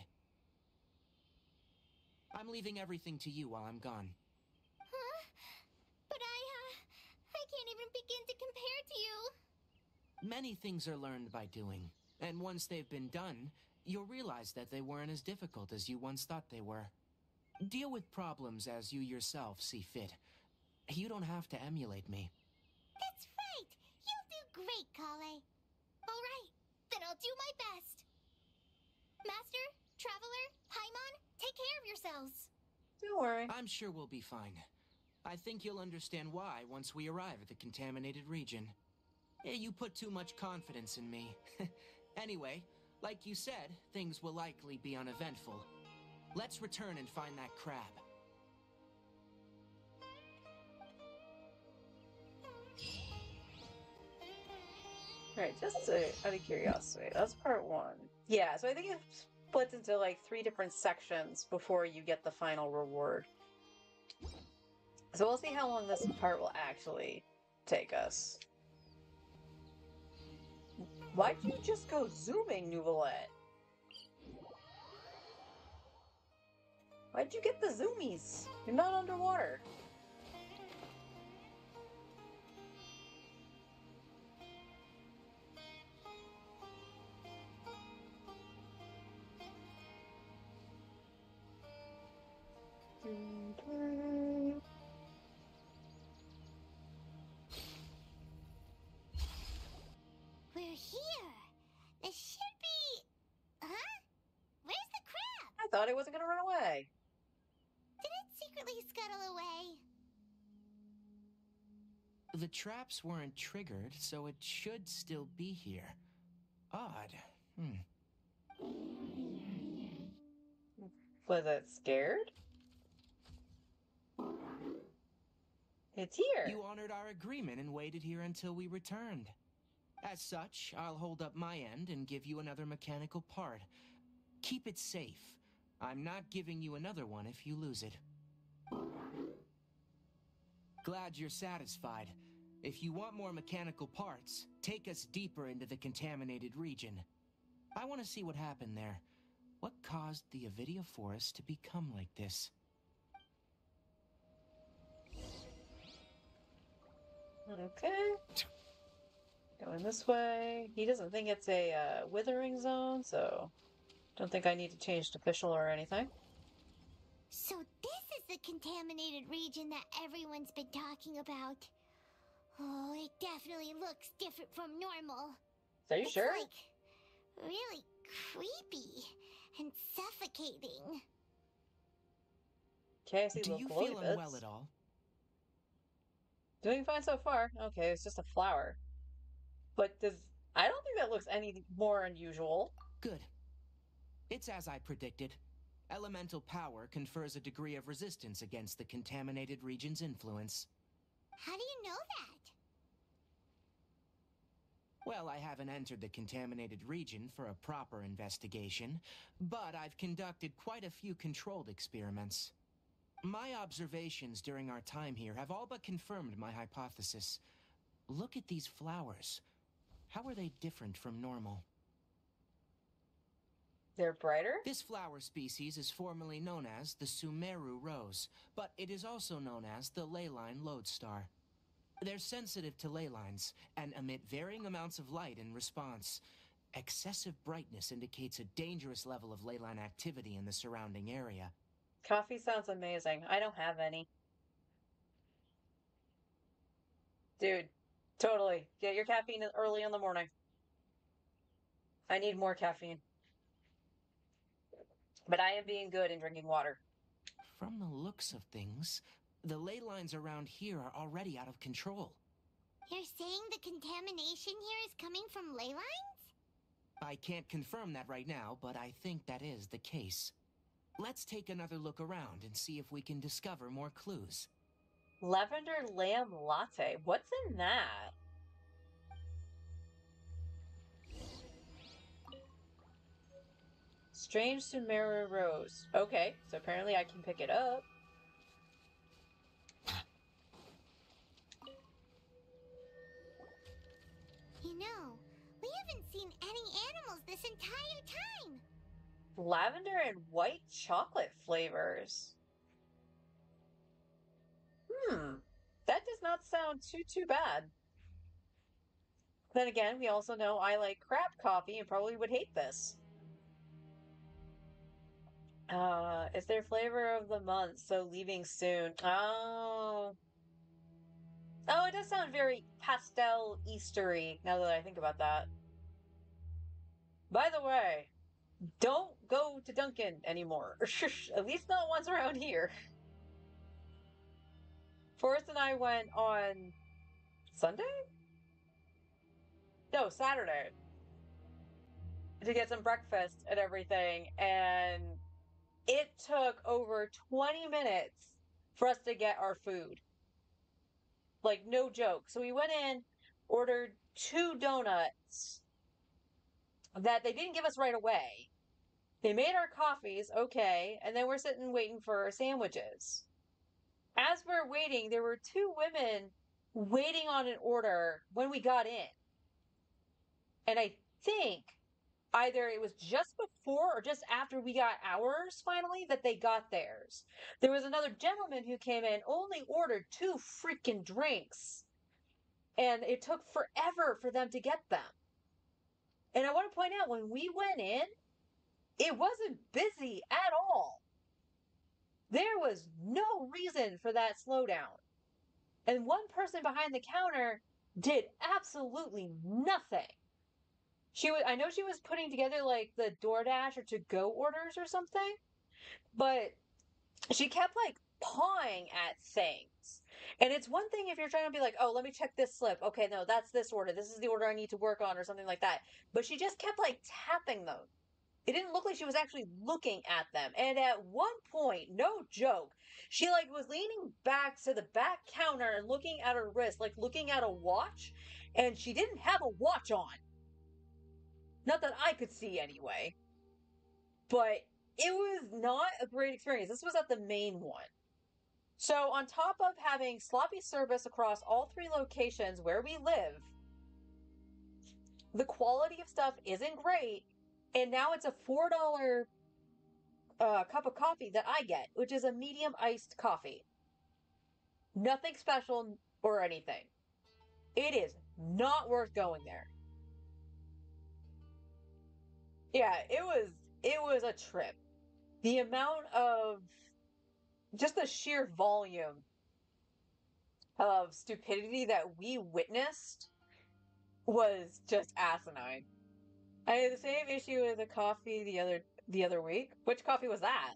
[SPEAKER 6] I'm leaving everything to you while I'm gone.
[SPEAKER 5] Huh? But I, uh, I can't even begin to compare to you.
[SPEAKER 6] Many things are learned by doing, and once they've been done, you'll realize that they weren't as difficult as you once thought they were. Deal with problems as you yourself see fit. You don't have to emulate me.
[SPEAKER 5] That's right. You'll do great, Kale. All right, then I'll do my best. Master, Traveler, Paimon, take care of yourselves.
[SPEAKER 1] Don't worry.
[SPEAKER 6] I'm sure we'll be fine. I think you'll understand why once we arrive at the contaminated region. Eh, You put too much confidence in me. Anyway, like you said, things will likely be uneventful. Let's return and find that crab.
[SPEAKER 1] Alright, just uh, out of curiosity, that's part one. Yeah, so I think it splits into like three different sections before you get the final reward. So we'll see how long this part will actually take us. Why'd you just go zooming, Nuvolette? Why'd you get the zoomies? You're not underwater.
[SPEAKER 5] We're here. This should be... Huh? Where's the crab?
[SPEAKER 1] I thought it wasn't gonna run away.
[SPEAKER 5] Did it secretly scuttle away?
[SPEAKER 6] The traps weren't triggered, so it should still be here. Odd. Hmm.
[SPEAKER 1] Was it scared? It's here.
[SPEAKER 6] You honored our agreement and waited here until we returned. As such, I'll hold up my end and give you another mechanical part. Keep it safe. I'm not giving you another one if you lose it. Glad you're satisfied. If you want more mechanical parts, take us deeper into the contaminated region. I want to see what happened there. What caused the Avidia Forest to become like this?
[SPEAKER 1] Okay. Going this way. He doesn't think it's a uh, withering zone, so don't think I need to change to official or anything.
[SPEAKER 5] So this is the contaminated region that everyone's been talking about. Oh, it definitely looks different from normal.
[SPEAKER 1] Are you
[SPEAKER 5] it's
[SPEAKER 1] sure?
[SPEAKER 5] Like really creepy and suffocating.
[SPEAKER 1] Okay, I see
[SPEAKER 6] Do
[SPEAKER 1] little
[SPEAKER 6] you
[SPEAKER 1] glowy
[SPEAKER 6] feel
[SPEAKER 1] bits.
[SPEAKER 6] unwell at all?
[SPEAKER 1] Doing fine so far. Okay, it's just a flower. But does I don't think that looks any more unusual.
[SPEAKER 6] Good. It's as I predicted. Elemental power confers a degree of resistance against the contaminated region's influence.
[SPEAKER 5] How do you know that?
[SPEAKER 6] Well, I haven't entered the contaminated region for a proper investigation, but I've conducted quite a few controlled experiments. My observations during our time here have all but confirmed my hypothesis. Look at these flowers. How are they different from normal?
[SPEAKER 1] They're brighter?
[SPEAKER 6] This flower species is formerly known as the Sumeru rose, but it is also known as the Leyline lodestar. They're sensitive to ley lines and emit varying amounts of light in response. Excessive brightness indicates a dangerous level of leyline activity in the surrounding area.
[SPEAKER 1] Coffee sounds amazing. I don't have any. Dude, totally. Get your caffeine early in the morning. I need more caffeine. But I am being good in drinking water.
[SPEAKER 6] From the looks of things, the ley lines around here are already out of control.
[SPEAKER 5] You're saying the contamination here is coming from ley lines?
[SPEAKER 6] I can't confirm that right now, but I think that is the case. Let's take another look around and see if we can discover more clues.
[SPEAKER 1] Lavender lamb latte. What's in that? Strange Sumeru Rose. Okay, so apparently I can pick it up.
[SPEAKER 5] You know, we haven't seen any animals this entire time.
[SPEAKER 1] Lavender and white chocolate flavors. Hmm, that does not sound too, too bad. Then again, we also know I like crap coffee and probably would hate this. Uh, it's their flavor of the month, so leaving soon. Oh. Oh, it does sound very pastel Eastery, now that I think about that. By the way, don't go to Dunkin' anymore. At least not once around here. Forrest and I went on Sunday? No, Saturday. To get some breakfast and everything, and it took over twenty minutes for us to get our food. Like, no joke. So we went in, ordered two donuts that they didn't give us right away. They made our coffees, okay, and then we're sitting waiting for our sandwiches. As we're waiting, there were two women waiting on an order when we got in. And I think either it was just before or just after we got ours finally that they got theirs. There was another gentleman who came in, only ordered two freaking drinks. And it took forever for them to get them. And I want to point out, when we went in, it wasn't busy at all. There was no reason for that slowdown. And one person behind the counter did absolutely nothing. She was, I know she was putting together like the DoorDash or to-go orders or something, but she kept like pawing at things. And it's one thing if you're trying to be like, oh, let me check this slip. Okay, no, that's this order. This is the order I need to work on or something like that. But she just kept like tapping them. It didn't look like she was actually looking at them. And at one point, no joke, she like was leaning back to the back counter and looking at her wrist, like looking at a watch, and she didn't have a watch on. Not that I could see anyway. But it was not a great experience. This was at the main one. So on top of having sloppy service across all three locations where we live, the quality of stuff isn't great. And now it's a four dollar uh, cup of coffee that I get, which is a medium iced coffee. Nothing special or anything. It is not worth going there. Yeah, it was it was a trip. The amount of just the sheer volume of stupidity that we witnessed was just asinine. I had the same issue with a coffee the other the other week. Which coffee was that?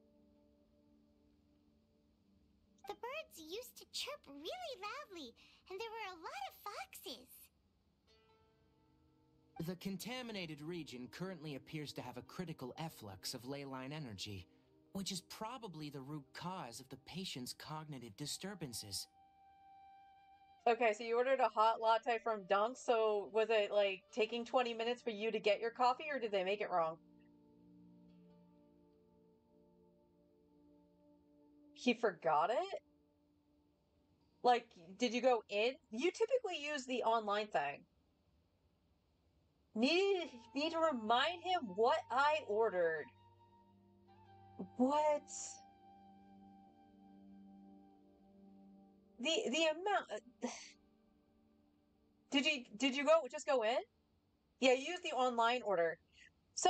[SPEAKER 5] The birds used to chirp really loudly, and there were a lot of foxes.
[SPEAKER 6] The contaminated region currently appears to have a critical efflux of ley line energy, which is probably the root cause of the patient's cognitive disturbances.
[SPEAKER 1] Okay, so you ordered a hot latte from Dunk, so was it like taking twenty minutes for you to get your coffee, or did they make it wrong? He forgot it? Like, did you go in? You typically use the online thing. Need, need to remind him what I ordered. What? The the amount. Did you did you go just go in? Yeah, you used the online order. So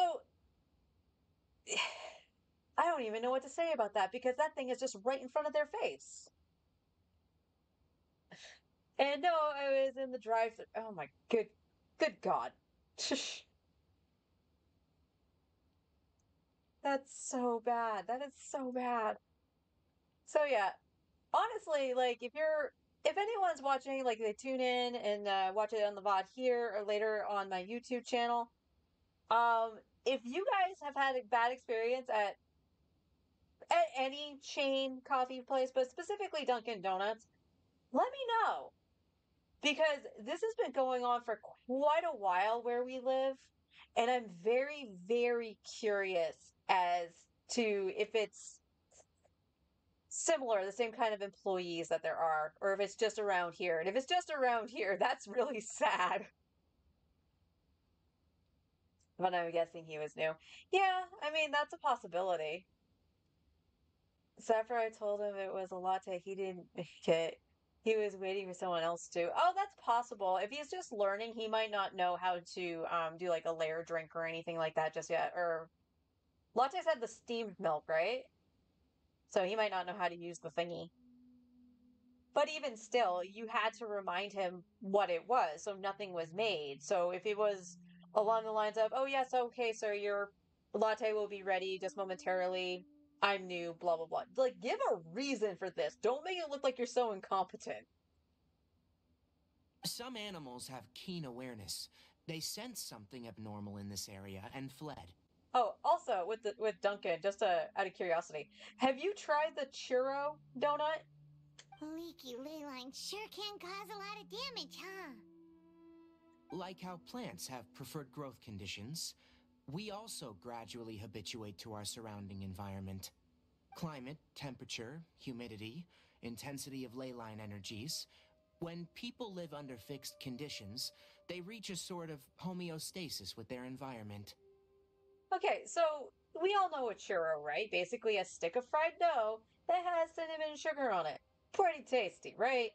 [SPEAKER 1] I don't even know what to say about that because that thing is just right in front of their face. And no, I was in the drive-thru. Oh my good good God. That's so bad. That is so bad. So yeah, honestly, like if you're if anyone's watching, like they tune in and uh, watch it on the V O D here or later on my YouTube channel, um, if you guys have had a bad experience at at any chain coffee place, but specifically Dunkin' Donuts, let me know. Because this has been going on for quite a while where we live, And I'm very, very curious as to if it's similar, the same kind of employees that there are, or if it's just around here. And if it's just around here, that's really sad. But I'm guessing he was new. Yeah, I mean, that's a possibility. So after I told him it was a latte, he didn't make it. He was waiting for someone else to. Oh, that's possible. If he's just learning, he might not know how to um do like a layer drink or anything like that just yet. Or lattes had the steamed milk, right? So he might not know how to use the thingy. But even still, you had to remind him what it was, so nothing was made. So if it was along the lines of, oh yes, okay, sir, your latte will be ready just momentarily. I'm new, blah, blah, blah. Like, give a reason for this. Don't make it look like you're so incompetent.
[SPEAKER 6] Some animals have keen awareness. They sensed something abnormal in this area and fled.
[SPEAKER 1] Oh, also, with the, with Duncan, just uh, out of curiosity, have you tried the churro donut?
[SPEAKER 5] Leaky leyline sure can cause a lot of damage, huh?
[SPEAKER 6] Like how plants have preferred growth conditions, we also gradually habituate to our surrounding environment. Climate, temperature, humidity, intensity of ley line energies. When people live under fixed conditions, they reach a sort of homeostasis with their environment.
[SPEAKER 1] Okay, so we all know a churro, right? Basically a stick of fried dough that has cinnamon and sugar on it. Pretty tasty, right?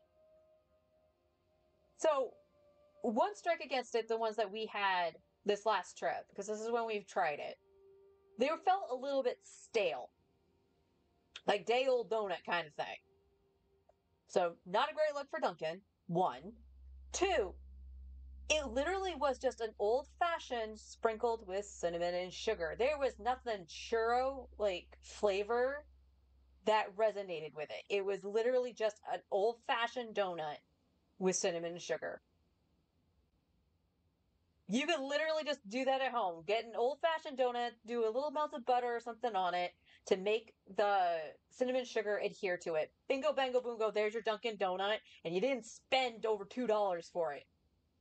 [SPEAKER 1] So, one strike against it, the ones that we had this last trip, because this is when we've tried it, they felt a little bit stale. Like day old donut kind of thing. So, not a great look for Duncan, one. Two, it literally was just an old fashioned sprinkled with cinnamon and sugar. There was nothing churro like flavor that resonated with it. It was literally just an old fashioned donut with cinnamon and sugar. You could literally just do that at home. Get an old fashioned donut, do a little melted butter or something on it to make the cinnamon sugar adhere to it. Bingo, bango, boongo, there's your Dunkin' Donut, and you didn't spend over two dollars for it.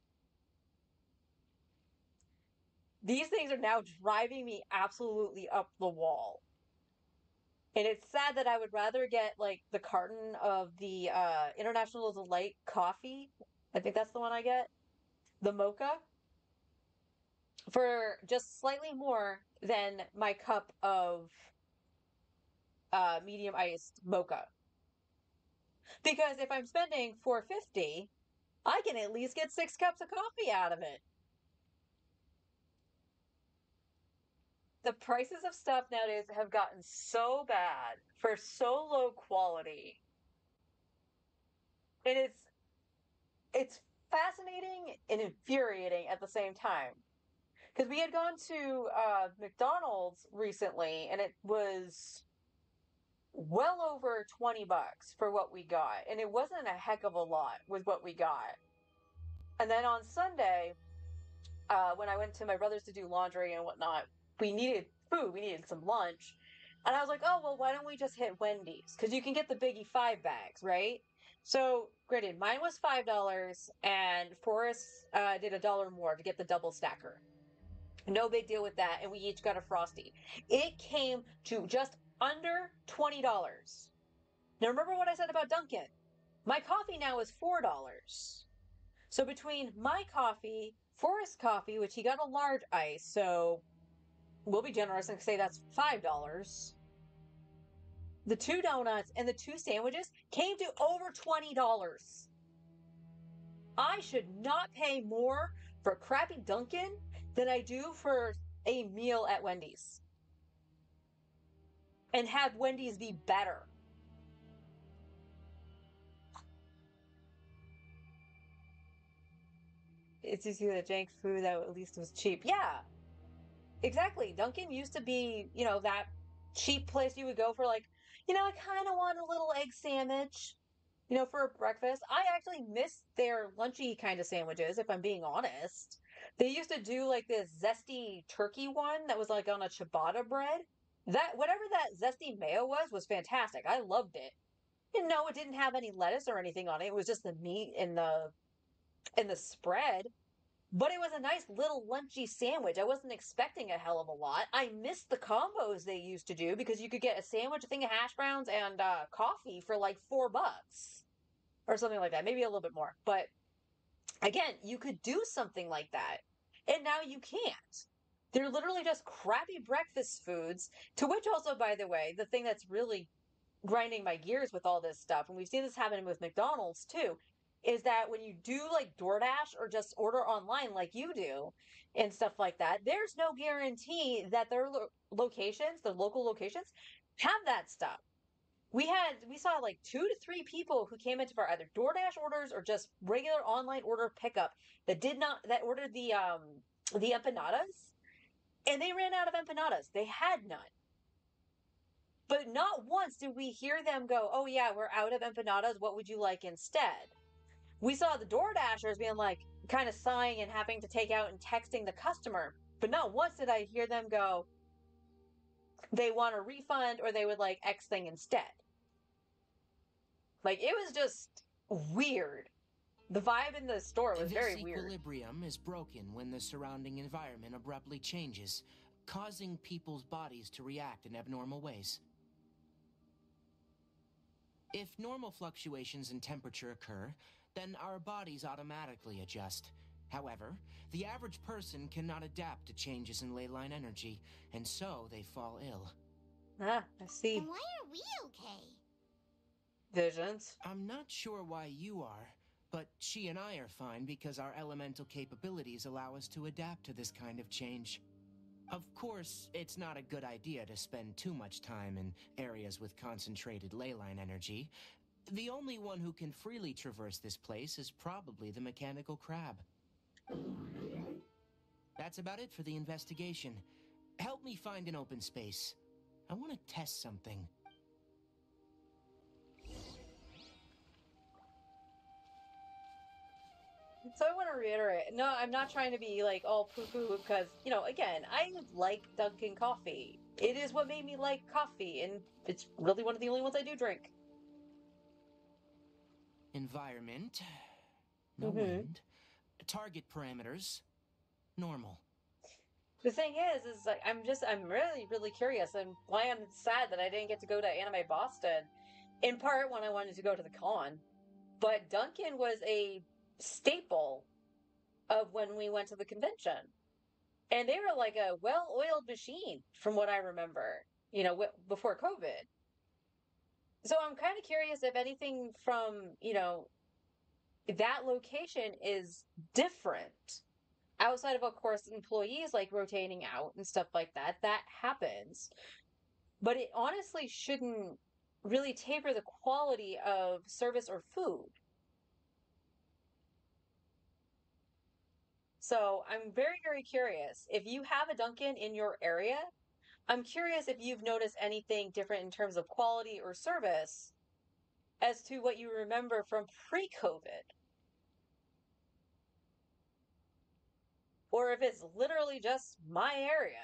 [SPEAKER 1] These things are now driving me absolutely up the wall. And it's sad that I would rather get like the carton of the uh, International Delight coffee. I think that's the one I get. The mocha. For just slightly more than my cup of uh, medium iced mocha. Because if I'm spending four fifty, I can at least get six cups of coffee out of it. The prices of stuff nowadays have gotten so bad for so low quality. And it's it's fascinating and infuriating at the same time. Because we had gone to uh, McDonald's recently, and it was well over twenty bucks for what we got. And it wasn't a heck of a lot with what we got. And then on Sunday, uh, when I went to my brother's to do laundry and whatnot, we needed food. We needed some lunch. And I was like, oh, well, why don't we just hit Wendy's? Because you can get the Biggie five bags, right? So, granted, mine was five dollars, and Forrest uh, did a dollar more to get the double stacker. No big deal with that, and we each got a Frosty. It came to just under twenty dollars. Now, remember what I said about Dunkin'? My coffee now is four dollars. So between my coffee, Forrest's coffee, which he got a large ice, so we'll be generous and say that's five dollars. The two donuts and the two sandwiches came to over twenty dollars. I should not pay more for crappy Dunkin' than I do for a meal at Wendy's. And have Wendy's be better. It's easy that jank food that at least was cheap. Yeah, exactly. Dunkin' used to be, you know, that cheap place you would go for like, you know, I kind of want a little egg sandwich, you know, for breakfast. I actually miss their lunchy kind of sandwiches, if I'm being honest. They used to do like this zesty turkey one that was like on a ciabatta bread. That, whatever that zesty mayo was, was fantastic. I loved it. And no, it didn't have any lettuce or anything on it. It was just the meat and the, and the spread. But it was a nice little lunchy sandwich. I wasn't expecting a hell of a lot. I missed the combos they used to do because you could get a sandwich, a thing of hash browns, and uh, coffee for like four bucks or something like that. Maybe a little bit more. But again, you could do something like that. And now you can't. They're literally just crappy breakfast foods, to which also, by the way, the thing that's really grinding my gears with all this stuff, and we've seen this happen with McDonald's too, is that when you do like DoorDash or just order online like you do and stuff like that, there's no guarantee that their lo- locations, the local locations, have that stuff. We had, we saw like two to three people who came into our either DoorDash orders or just regular online order pickup that did not, that ordered the, um, the empanadas, and they ran out of empanadas. They had none. But not once did we hear them go, oh yeah, we're out of empanadas. What would you like instead? We saw the DoorDashers being like, kind of sighing and having to take out and texting the customer. But not once did I hear them go, they want a refund or they would like X thing instead. Like, it was just weird. The vibe in the store was
[SPEAKER 6] this
[SPEAKER 1] very weird.
[SPEAKER 6] This equilibrium is broken when the surrounding environment abruptly changes, causing people's bodies to react in abnormal ways. If normal fluctuations in temperature occur, then our bodies automatically adjust. However, the average person cannot adapt to changes in ley line energy, and so they fall ill.
[SPEAKER 1] Ah, I see.
[SPEAKER 5] Then why are we okay?
[SPEAKER 1] Visions.
[SPEAKER 6] I'm not sure why you are, but she and I are fine because our elemental capabilities allow us to adapt to this kind of change. Of course, it's not a good idea to spend too much time in areas with concentrated ley line energy. The only one who can freely traverse this place is probably the mechanical crab. That's about it for the investigation. Help me find an open space. I want to test something.
[SPEAKER 1] So I want to reiterate, no, I'm not trying to be like all poo-poo because, you know, again, I like Dunkin' coffee. It is what made me like coffee, and it's really one of the only ones I do drink.
[SPEAKER 6] Environment. No
[SPEAKER 1] Mhm.
[SPEAKER 6] wind. Target parameters. Normal.
[SPEAKER 1] The thing is, is like, I'm just, I'm really, really curious, and why I'm sad that I didn't get to go to Anime Boston. In part, when I wanted to go to the con. But Dunkin' was a staple of when we went to the convention. And they were like a well-oiled machine, from what I remember, you know, w- before COVID. So I'm kind of curious if anything from, you know, that location is different. Outside of, of course, employees like rotating out and stuff like that, that happens. But it honestly shouldn't really taper the quality of service or food. So I'm very, very curious. If you have a Dunkin' in your area, I'm curious if you've noticed anything different in terms of quality or service as to what you remember from pre-COVID. Or if it's literally just my area.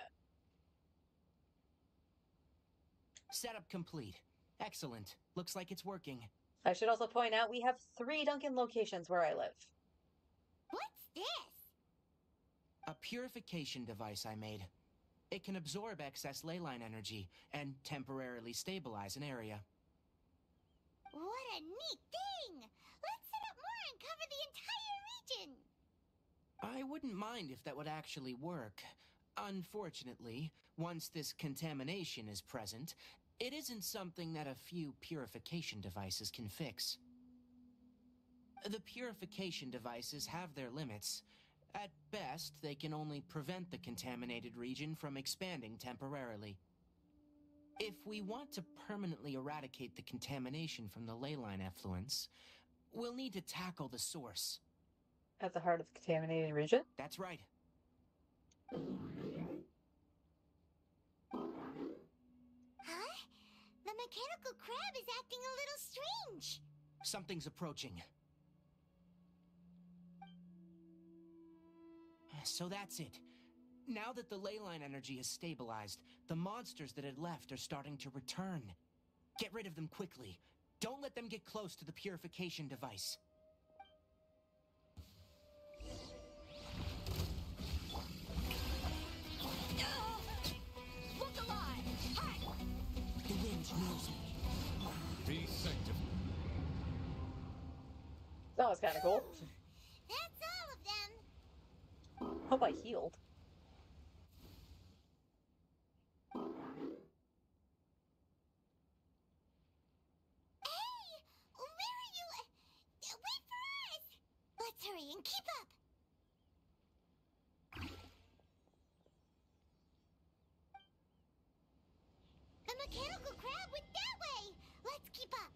[SPEAKER 6] Setup complete. Excellent. Looks like it's working.
[SPEAKER 1] I should also point out we have three Dunkin' locations where I live.
[SPEAKER 5] What's this?
[SPEAKER 6] A purification device I made. It can absorb excess ley line energy and temporarily stabilize an area.
[SPEAKER 5] What a neat thing! Let's set up more and cover the entire region!
[SPEAKER 6] I wouldn't mind if that would actually work. Unfortunately, once this contamination is present, it isn't something that a few purification devices can fix. The purification devices have their limits. At best, they can only prevent the contaminated region from expanding temporarily. If we want to permanently eradicate the contamination from the ley line effluents, we'll need to tackle the source.
[SPEAKER 1] At the heart of the contaminated region?
[SPEAKER 6] That's right.
[SPEAKER 5] Huh? The mechanical crab is acting a little strange.
[SPEAKER 6] Something's approaching. So that's it. Now that the ley line energy has stabilized, the monsters that had left are starting to return. Get rid of them quickly. Don't let them get close to the purification device.
[SPEAKER 1] That was kind of cool.
[SPEAKER 5] That's all of them.
[SPEAKER 1] Hope I healed.
[SPEAKER 5] Hey! Where are you? Wait for us! Let's hurry and keep up. The mechanical crab went that way! Let's keep up!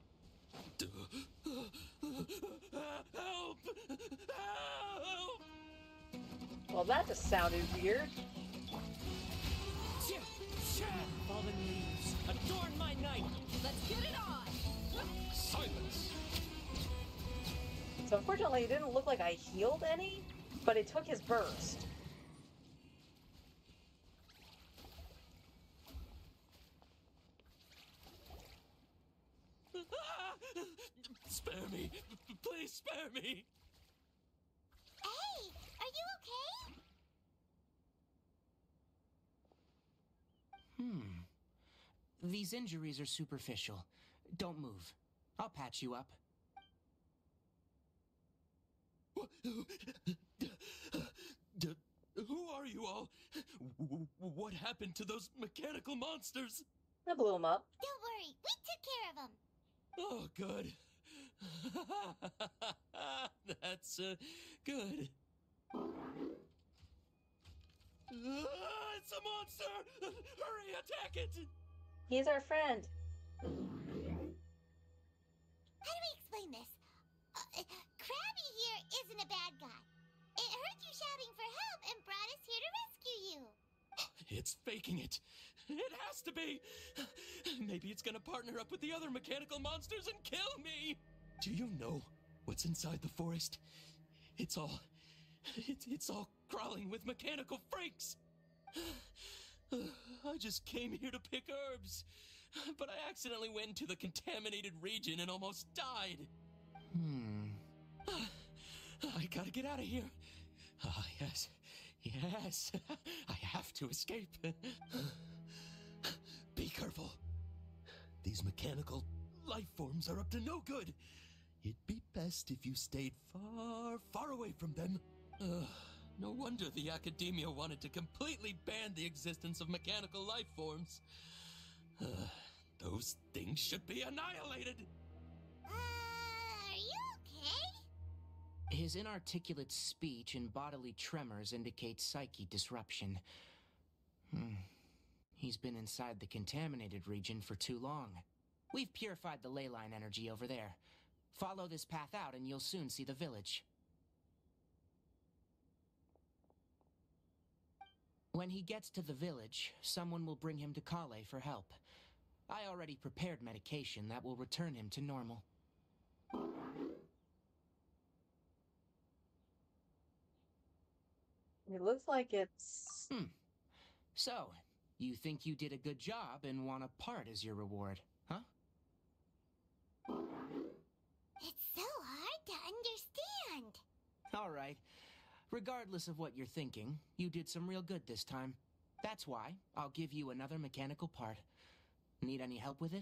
[SPEAKER 9] Help! Help!
[SPEAKER 1] Well, that just sounded weird.
[SPEAKER 2] Fallen leaves, adorn my night. Let's get it on.
[SPEAKER 11] Silence!
[SPEAKER 1] So unfortunately, it didn't look like I healed any, but it took his burst.
[SPEAKER 9] Spare me! Please spare me!
[SPEAKER 5] Hey! Are you okay?
[SPEAKER 6] Hmm. These injuries are superficial. Don't move. I'll patch you up.
[SPEAKER 9] Who are you all? What happened to those mechanical monsters?
[SPEAKER 1] I blew him up.
[SPEAKER 5] Don't worry, we took care of them.
[SPEAKER 9] Oh, good. That's uh, good. Ah, it's a monster! Hurry, attack it!
[SPEAKER 1] He's our friend.
[SPEAKER 5] How do we explain this? Uh, Krabby here isn't a bad guy. It heard you shouting for help and brought us here to rescue you.
[SPEAKER 9] It's faking it. It has to be. Maybe it's gonna partner up with the other mechanical monsters and kill me. Do you know what's inside the forest? It's all... It's, it's all crawling with mechanical freaks. I just came here to pick herbs, but I accidentally went into the contaminated region and almost died.
[SPEAKER 6] Hmm.
[SPEAKER 9] I gotta get out of here. Ah, yes. Yes. I have to escape. Be careful. These mechanical life forms are up to no good. It'd be best if you stayed far, far away from them. Uh, no wonder the Academia wanted to completely ban the existence of mechanical life forms. Uh, those things should be annihilated.
[SPEAKER 5] Uh, are you okay?
[SPEAKER 6] His inarticulate speech and bodily tremors indicate psyche disruption. Hmm. He's been inside the contaminated region for too long. We've purified the ley line energy over there. Follow this path out and you'll soon see the village. When he gets to the village, someone will bring him to Kale for help. I already prepared medication that will return him to normal.
[SPEAKER 1] It looks like it's...
[SPEAKER 6] Hmm. So, you think you did a good job and want a part as your reward, huh?
[SPEAKER 5] It's so hard to understand.
[SPEAKER 6] All right. Regardless of what you're thinking, you did some real good this time. That's why I'll give you another mechanical part. Need any help with it?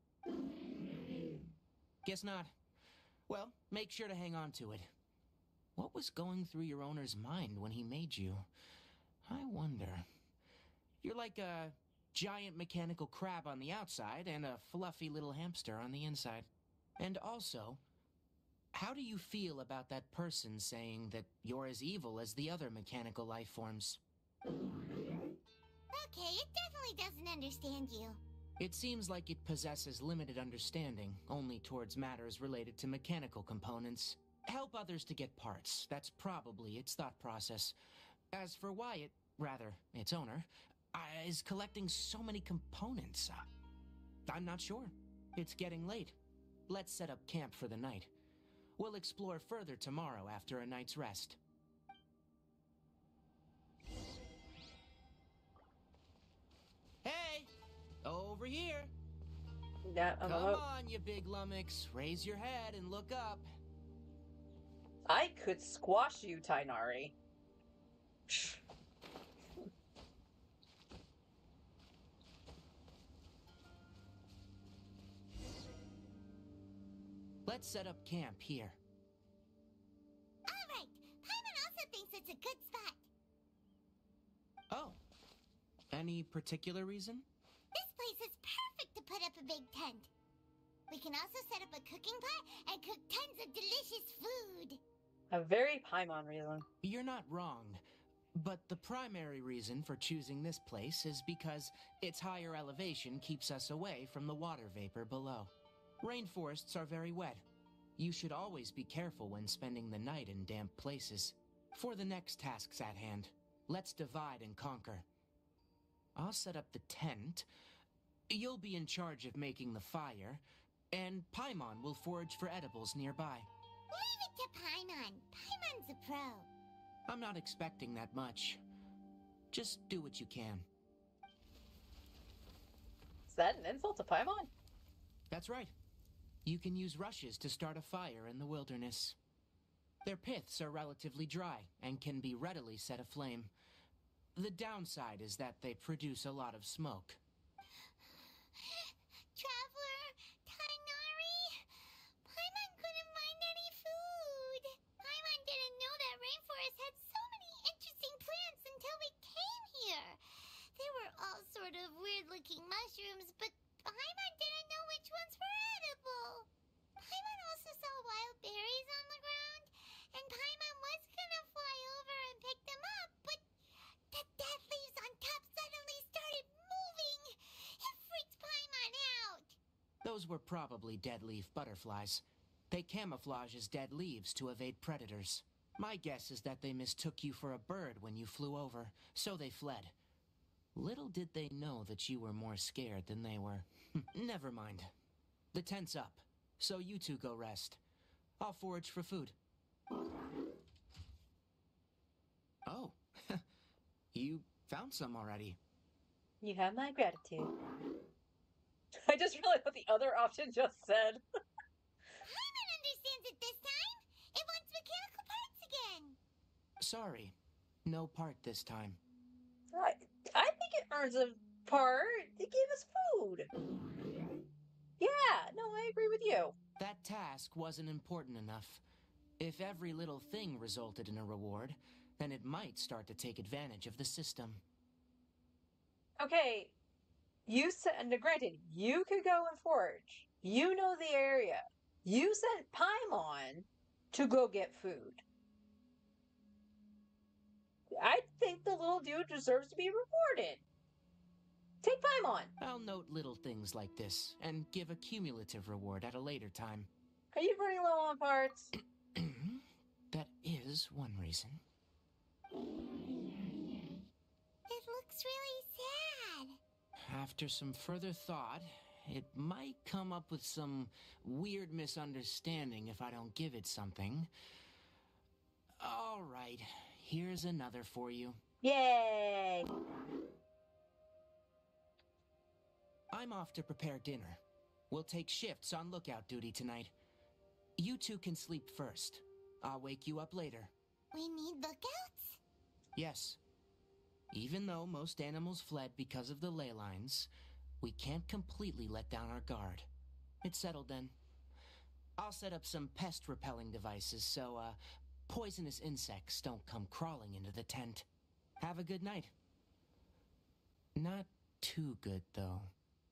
[SPEAKER 6] Guess not. Well, make sure to hang on to it. What was going through your owner's mind when he made you? I wonder. You're like a giant mechanical crab on the outside and a fluffy little hamster on the inside. And also, how do you feel about that person saying that you're as evil as the other mechanical life forms?
[SPEAKER 5] Okay, it definitely doesn't understand you.
[SPEAKER 6] It seems like it possesses limited understanding, only towards matters related to mechanical components. Help others to get parts, that's probably its thought process. As for why it, rather, its owner, uh, is collecting so many components, uh, I'm not sure. It's getting late. Let's set up camp for the night. We'll explore further tomorrow after a night's rest. Hey! Over here!
[SPEAKER 1] Yeah, I'm
[SPEAKER 6] Come
[SPEAKER 1] up.
[SPEAKER 6] on, you big lummox. Raise your head and look up.
[SPEAKER 1] I could squash you, Tainari.
[SPEAKER 6] Let's set up camp here. particular reason?
[SPEAKER 5] This place is perfect to put up a big tent. We can also set up a cooking pot and cook tons of delicious food.
[SPEAKER 1] A very Paimon reason.
[SPEAKER 6] You're not wrong. But the primary reason for choosing this place is because its higher elevation keeps us away from the water vapor below. Rainforests are very wet. You should always be careful when spending the night in damp places. For the next tasks at hand, let's divide and conquer. I'll set up the tent. You'll be in charge of making the fire, and Paimon will forage for edibles nearby.
[SPEAKER 5] Leave it to Paimon. Paimon's a pro.
[SPEAKER 6] I'm not expecting that much. Just do what you can.
[SPEAKER 1] Is that an insult to Paimon?
[SPEAKER 6] That's right. You can use rushes to start a fire in the wilderness. Their piths are relatively dry and can be readily set aflame. The downside is that they produce a lot of smoke.
[SPEAKER 5] Traveler, Tighnari, Paimon couldn't find any food. Paimon didn't know that Rainforest had so many interesting plants until we came here. They were all sort of weird-looking mushrooms, but Paimon didn't know which ones were edible. Paimon also saw wild berries on the ground, and Paimon was gonna fly over and pick them up, but the dead leaves on top suddenly started moving. It freaked Paimon out.
[SPEAKER 6] Those were probably dead leaf butterflies. They camouflage as dead leaves to evade predators. My guess is that they mistook you for a bird when you flew over, so they fled. Little did they know that you were more scared than they were. Never mind. The tent's up, so you two go rest. I'll forage for food. Oh, you found some already.
[SPEAKER 1] You have my gratitude. I just realized what the other option just said.
[SPEAKER 5] Paimon understands it this time. It wants mechanical parts again.
[SPEAKER 6] Sorry, no part this time.
[SPEAKER 1] I, I think it earns a part. It gave us food. Yeah, no, I agree with you.
[SPEAKER 6] That task wasn't important enough. If every little thing resulted in a reward, then it might start to take advantage of the system.
[SPEAKER 1] Okay, you said, and granted, you could go and forage. You know the area. You sent Paimon to go get food. I think the little dude deserves to be rewarded. Take Paimon.
[SPEAKER 6] I'll note little things like this and give a cumulative reward at a later time.
[SPEAKER 1] Are you running low on parts?
[SPEAKER 6] That is one reason.
[SPEAKER 5] It looks really sad.
[SPEAKER 6] After some further thought, it might come up with some weird misunderstanding if I don't give it something. All right, here's another for you.
[SPEAKER 1] Yay!
[SPEAKER 6] I'm off to prepare dinner. We'll take shifts on lookout duty tonight. You two can sleep first. I'll wake you up later.
[SPEAKER 5] We need lookouts?
[SPEAKER 6] Yes. Even though most animals fled because of the ley lines, we can't completely let down our guard. It's settled then. I'll set up some pest-repelling devices so, uh, poisonous insects don't come crawling into the tent. Have a good night. Not too good, though.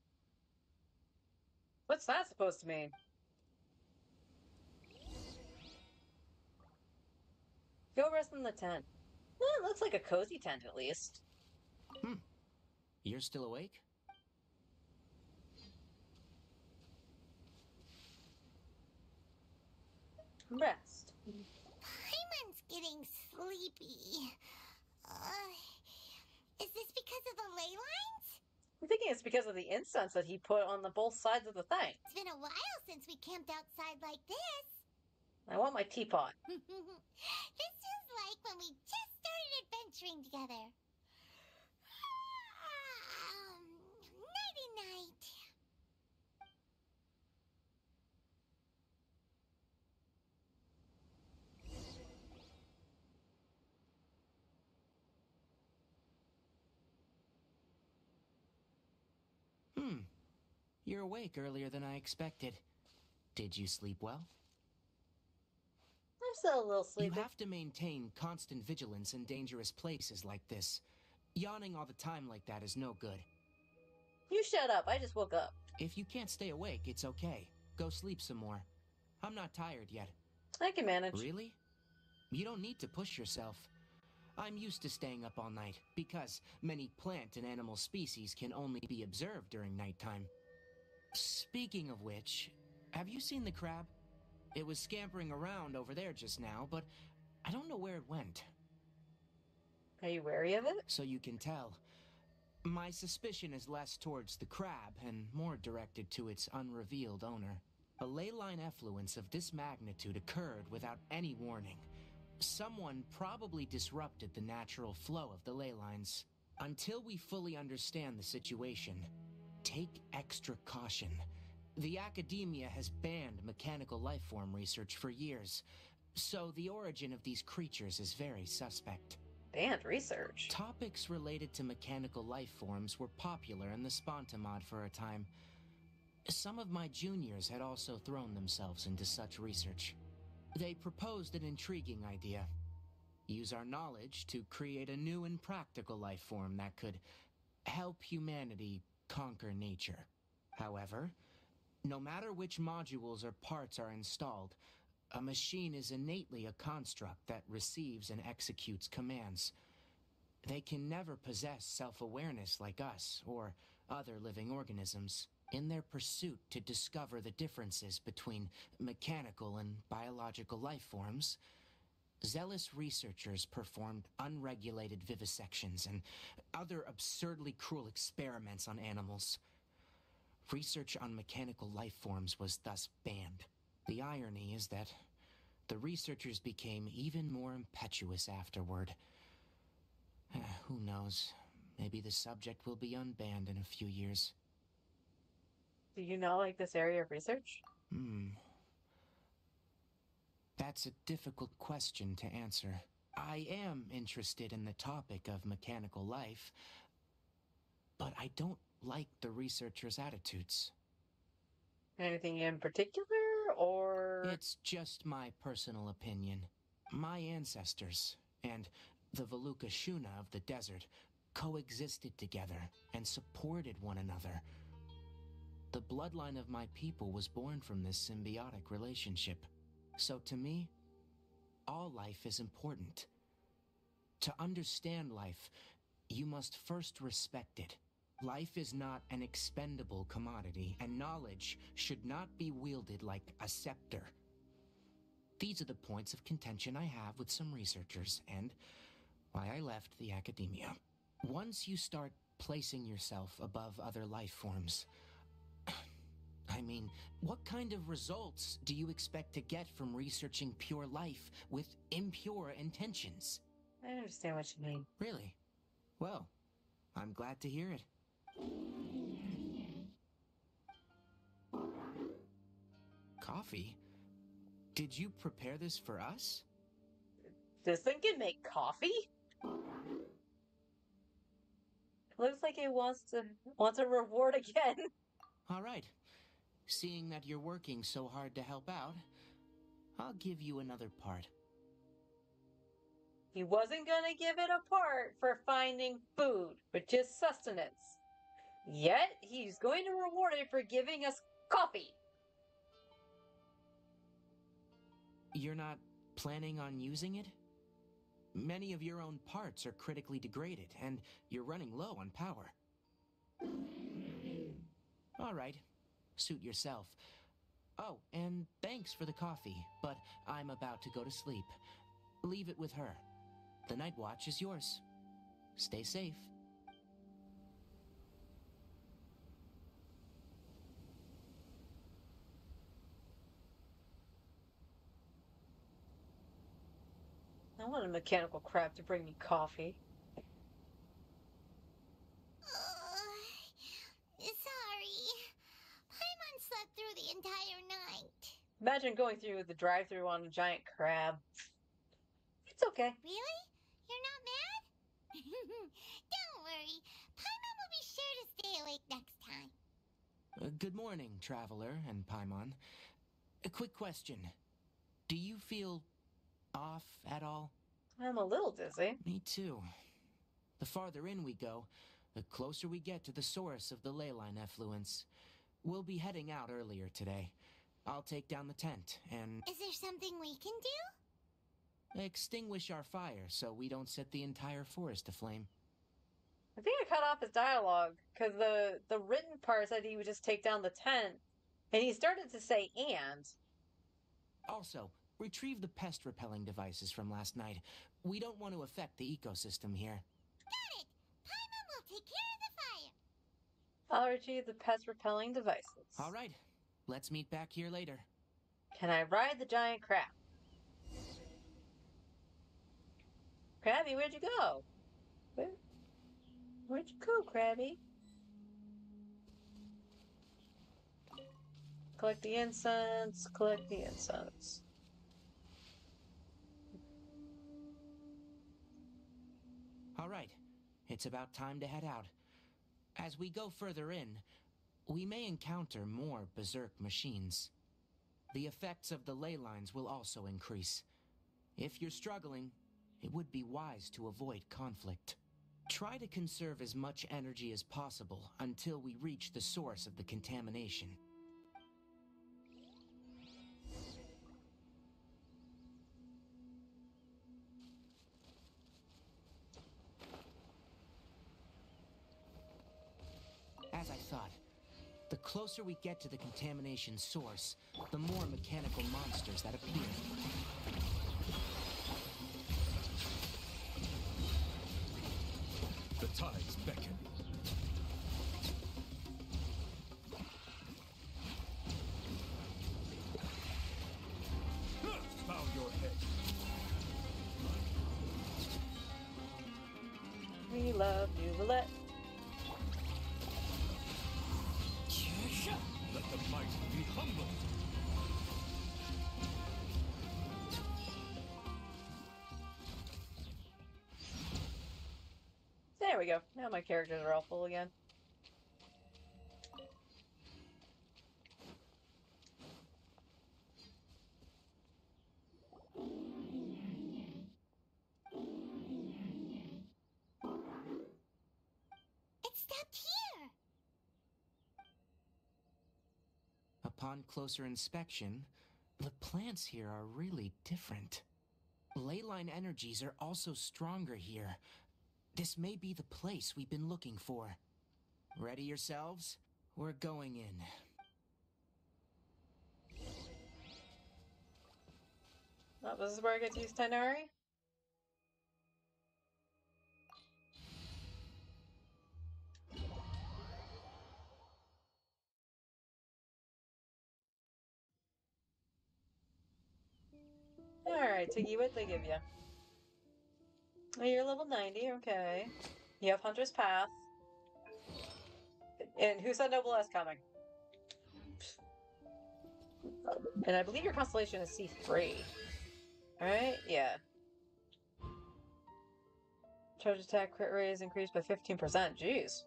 [SPEAKER 1] What's that supposed to mean? Go rest in the tent. Eh, it looks like a cozy tent, at least.
[SPEAKER 6] Hmm. You're still awake?
[SPEAKER 1] Rest.
[SPEAKER 5] Paimon's getting sleepy. Uh, is this because of the ley lines?
[SPEAKER 1] I'm thinking it's because of the incense that he put on the both sides of the thing.
[SPEAKER 5] It's been a while since we camped outside like this.
[SPEAKER 1] I want my teapot.
[SPEAKER 5] This is like when we just started adventuring together. Um, nighty-night.
[SPEAKER 6] Hmm. You're awake earlier than I expected. Did you sleep well?
[SPEAKER 1] I'm still a little sleepy.
[SPEAKER 6] You have to maintain constant vigilance in dangerous places like this. Yawning all the time like that is no good.
[SPEAKER 1] You shut up. I just woke up.
[SPEAKER 6] If you can't stay awake, it's okay. Go sleep some more. I'm not tired yet.
[SPEAKER 1] I can manage.
[SPEAKER 6] Really? You don't need to push yourself. I'm used to staying up all night, because many plant and animal species can only be observed during nighttime. Speaking of which, have you seen the crab? It was scampering around over there just now, but I don't know where it went.
[SPEAKER 1] Are you wary of it?
[SPEAKER 6] So you can tell. My suspicion is less towards the crab and more directed to its unrevealed owner. A ley line effluence of this magnitude occurred without any warning. Someone probably disrupted the natural flow of the ley lines. Until we fully understand the situation, take extra caution. The academia has banned mechanical lifeform research for years, so the origin of these creatures is very suspect.
[SPEAKER 1] Banned research?
[SPEAKER 6] Topics related to mechanical lifeforms were popular in the Spontamod for a time. Some of my juniors had also thrown themselves into such research. They proposed an intriguing idea. Use our knowledge to create a new and practical life form that could help humanity conquer nature. However, no matter which modules or parts are installed, a machine is innately a construct that receives and executes commands. They can never possess self-awareness like us or other living organisms. In their pursuit to discover the differences between mechanical and biological life forms, zealous researchers performed unregulated vivisections and other absurdly cruel experiments on animals. Research on mechanical life forms was thus banned. The irony is that the researchers became even more impetuous afterward. Who knows? Maybe the subject will be unbanned in a few years.
[SPEAKER 1] Do you not like this area of research?
[SPEAKER 6] Hmm. That's a difficult question to answer. I am interested in the topic of mechanical life, but I don't like the researchers' attitudes.
[SPEAKER 1] Anything in particular, or...?
[SPEAKER 6] It's just my personal opinion. My ancestors and the Veluca Shuna of the desert coexisted together and supported one another. The bloodline of my people was born from this symbiotic relationship. So to me, all life is important. To understand life, you must first respect it. Life is not an expendable commodity, and knowledge should not be wielded like a scepter. These are the points of contention I have with some researchers, and why I left the academia. Once you start placing yourself above other life forms, I mean, what kind of results do you expect to get from researching pure life with impure intentions?
[SPEAKER 1] I understand what you mean.
[SPEAKER 6] Really? Well, I'm glad to hear it. Coffee? Did you prepare this for us?
[SPEAKER 1] This thing can make coffee? Looks like it wants to wants a reward again.
[SPEAKER 6] All right. Seeing that you're working so hard to help out, I'll give you another part.
[SPEAKER 1] He wasn't gonna give it a part for finding food, but just sustenance. Yet, he's going to reward it for giving us coffee.
[SPEAKER 6] You're not planning on using it? Many of your own parts are critically degraded, and you're running low on power. All right. Suit yourself. Oh, and thanks for the coffee, but I'm about to go to sleep. Leave it with her. The night watch is yours. Stay safe.
[SPEAKER 1] I want a mechanical crab to bring me coffee.
[SPEAKER 5] Slept through the entire night.
[SPEAKER 1] Imagine going through the drive-thru on a giant crab. It's okay.
[SPEAKER 5] Really? You're not mad? Don't worry. Paimon will be sure to stay awake next time.
[SPEAKER 6] Uh, good morning, Traveler and Paimon. A quick question. Do you feel off at all?
[SPEAKER 1] I'm a little dizzy.
[SPEAKER 6] Me too. The farther in we go, the closer we get to the source of the leyline effluence. We'll be heading out earlier today. I'll take down the tent and...
[SPEAKER 5] Is there something we can do?
[SPEAKER 6] extinguish our fire so we don't set the entire forest aflame.
[SPEAKER 1] I think I cut off his dialogue, because the, the written part said he would just take down the tent, and he started to say and.
[SPEAKER 6] Also, retrieve the pest-repelling devices from last night. We don't want to affect the ecosystem here.
[SPEAKER 5] Got it! Paimon will take care of the fire!
[SPEAKER 1] I'll retrieve the pest-repelling devices.
[SPEAKER 6] All right, let's meet back here later.
[SPEAKER 1] Can I ride the giant crab? Krabby, where'd you go? Where? Where'd you go, Krabby? Collect the incense, collect the incense.
[SPEAKER 6] All right, it's about time to head out. As we go further in, we may encounter more berserk machines. The effects of the ley lines will also increase. If you're struggling, it would be wise to avoid conflict. Try to conserve as much energy as possible until we reach the source of the contamination. As I thought, the closer we get to the contamination source, the more mechanical monsters that appear.
[SPEAKER 3] The tides beckon. Bow your head.
[SPEAKER 1] We love you, Valette.
[SPEAKER 3] Let the mighty be humbled.
[SPEAKER 1] There we go. Now my characters are all full again.
[SPEAKER 5] It stopped here!
[SPEAKER 6] Upon closer inspection, the plants here are really different. Leyline energies are also stronger here. This may be the place we've been looking for. Ready yourselves? We're going in.
[SPEAKER 1] Oh, this is where I get to use Tighnari? Alright, Tiggy, what'd they give you? Oh, you're level ninety, okay. You have Hunter's Path. And who said Noble S coming? And I believe your constellation is C three. Right? Yeah. Charge attack crit rate is increased by fifteen percent. Jeez.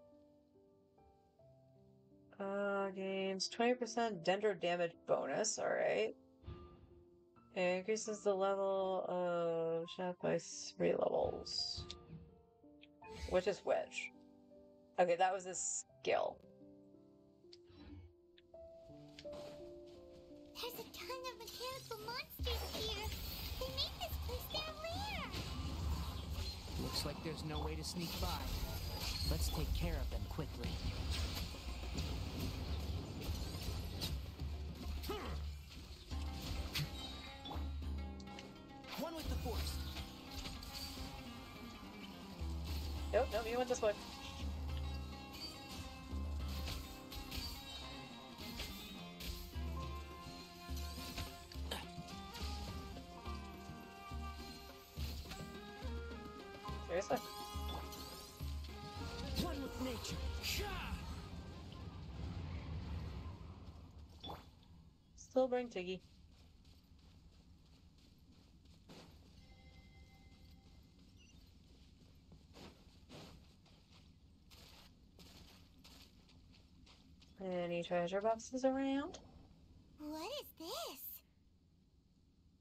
[SPEAKER 1] Uh, gains twenty percent dendro damage bonus. Alright. It increases the level of shaft by three levels. Which is which? Okay, that was his skill.
[SPEAKER 5] There's a ton of mechanical monsters here. They make this place their lair.
[SPEAKER 6] Looks like there's no way to sneak by. Let's take care of them quickly. One with the forest.
[SPEAKER 1] Nope, nope, you went this way. Seriously?
[SPEAKER 6] One with nature.
[SPEAKER 1] Still bring Tiggy. Any treasure boxes around?
[SPEAKER 5] What is this?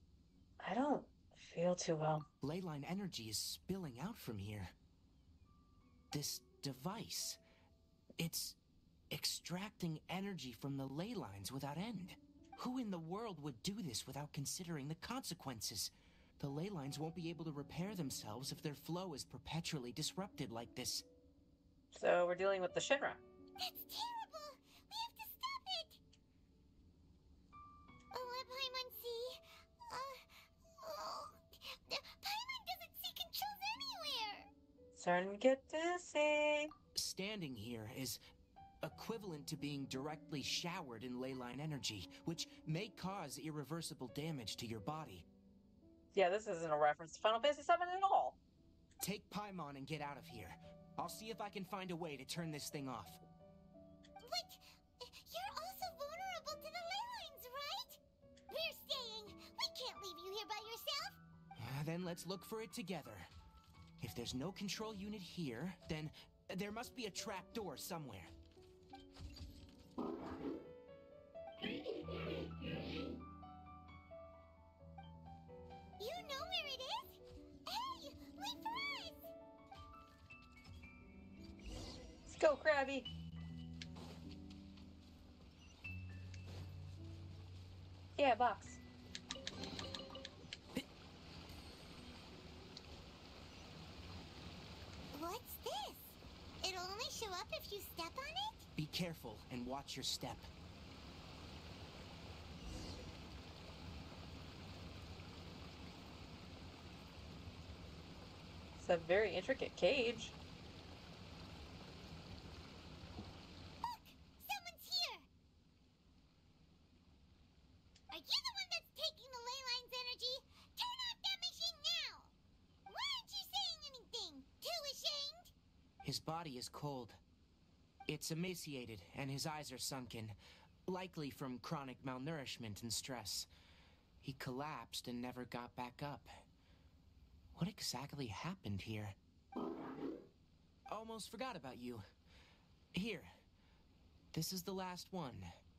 [SPEAKER 1] I don't feel too well.
[SPEAKER 6] Leyline energy is spilling out from here. this device. It's extracting energy from the ley lines without end. Who in the world would do this without considering the consequences? The ley lines won't be able to repair themselves if their flow is perpetually disrupted like this.
[SPEAKER 1] So we're dealing with the Shinra.
[SPEAKER 5] That's terrible! We have to stop it! Oh, let Paimon see. Uh, oh, Paimon doesn't see controls anywhere!
[SPEAKER 1] Starting to get dizzy.
[SPEAKER 6] Standing here is equivalent to being directly showered in ley line energy, which may cause irreversible damage to your body.
[SPEAKER 1] Yeah, this isn't a reference to Final Fantasy seven at all.
[SPEAKER 6] Take Paimon and get out of here. I'll see if I can find a way to turn this thing off.
[SPEAKER 5] But you're also vulnerable to the ley lines, right? We're staying. We can't leave you here by yourself.
[SPEAKER 6] Uh, then let's look for it together. If there's no control unit here, then there must be a trap door somewhere.
[SPEAKER 5] You know where it is? Hey, wait for us!
[SPEAKER 1] Let's go, Krabby. Yeah, box.
[SPEAKER 5] What's this? It'll only show up if you step on it?
[SPEAKER 6] Be careful and watch your step.
[SPEAKER 1] It's a very intricate cage.
[SPEAKER 5] Look! Someone's here! Are you the one that's taking the ley line's energy? Turn off that machine now! Why aren't you saying anything? Too ashamed?
[SPEAKER 6] His body is cold. It's emaciated, and his eyes are sunken, likely from chronic malnourishment and stress. He collapsed and never got back up. What exactly happened here? Almost forgot about you. Here. This is the last one.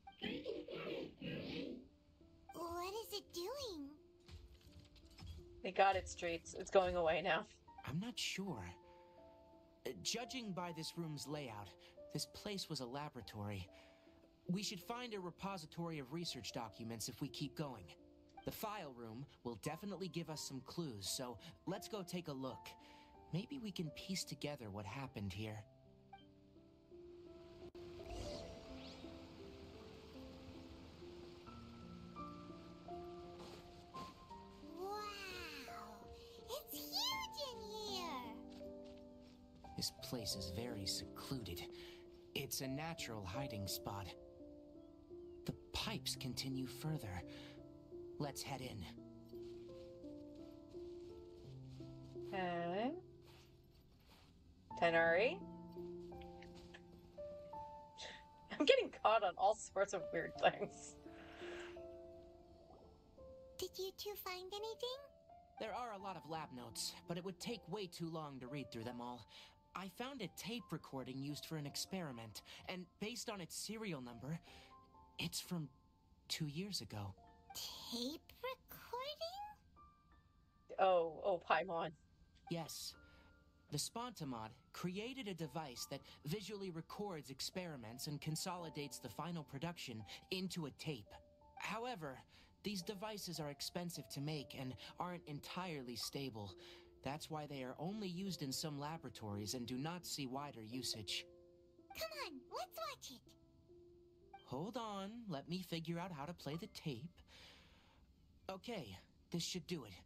[SPEAKER 5] What is it doing?
[SPEAKER 1] It got its treats. It's going away now.
[SPEAKER 6] I'm not sure. Uh, Judging by this room's layout, this place was a laboratory. We should find a repository of research documents if we keep going. The file room will definitely give us some clues, so let's go take a look. Maybe we can piece together what happened here.
[SPEAKER 5] Wow! It's huge in here!
[SPEAKER 6] This place is very secluded. It's a natural hiding spot. The pipes continue further. Let's head in.
[SPEAKER 1] Okay. Tenari. I'm getting caught on all sorts of weird things.
[SPEAKER 5] Did you two find anything?
[SPEAKER 6] There are a lot of lab notes, but it would take way too long to read through them all. I found a tape recording used for an experiment, and based on its serial number, it's from two years ago.
[SPEAKER 5] Tape recording?
[SPEAKER 1] Oh, oh, Paimon.
[SPEAKER 6] Yes. The Spontamod created a device that visually records experiments and consolidates the final production into a tape. However, these devices are expensive to make and aren't entirely stable. That's why they are only used in some laboratories and do not see wider usage.
[SPEAKER 5] Come on, let's watch it.
[SPEAKER 6] Hold on, let me figure out how to play the tape. Okay, this should do it.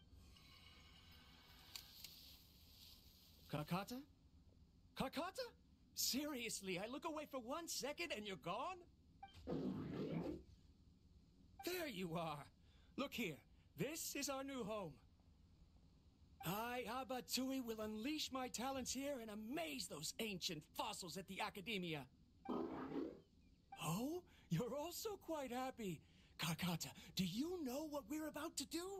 [SPEAKER 13] Karkata? Karkata? Seriously, I look away for one second and you're gone? There you are. Look here. This is our new home. I, Abatsui, will unleash my talents here and amaze those ancient fossils at the Academia. Oh, you're also quite happy. Karkata, do you know what we're about to do?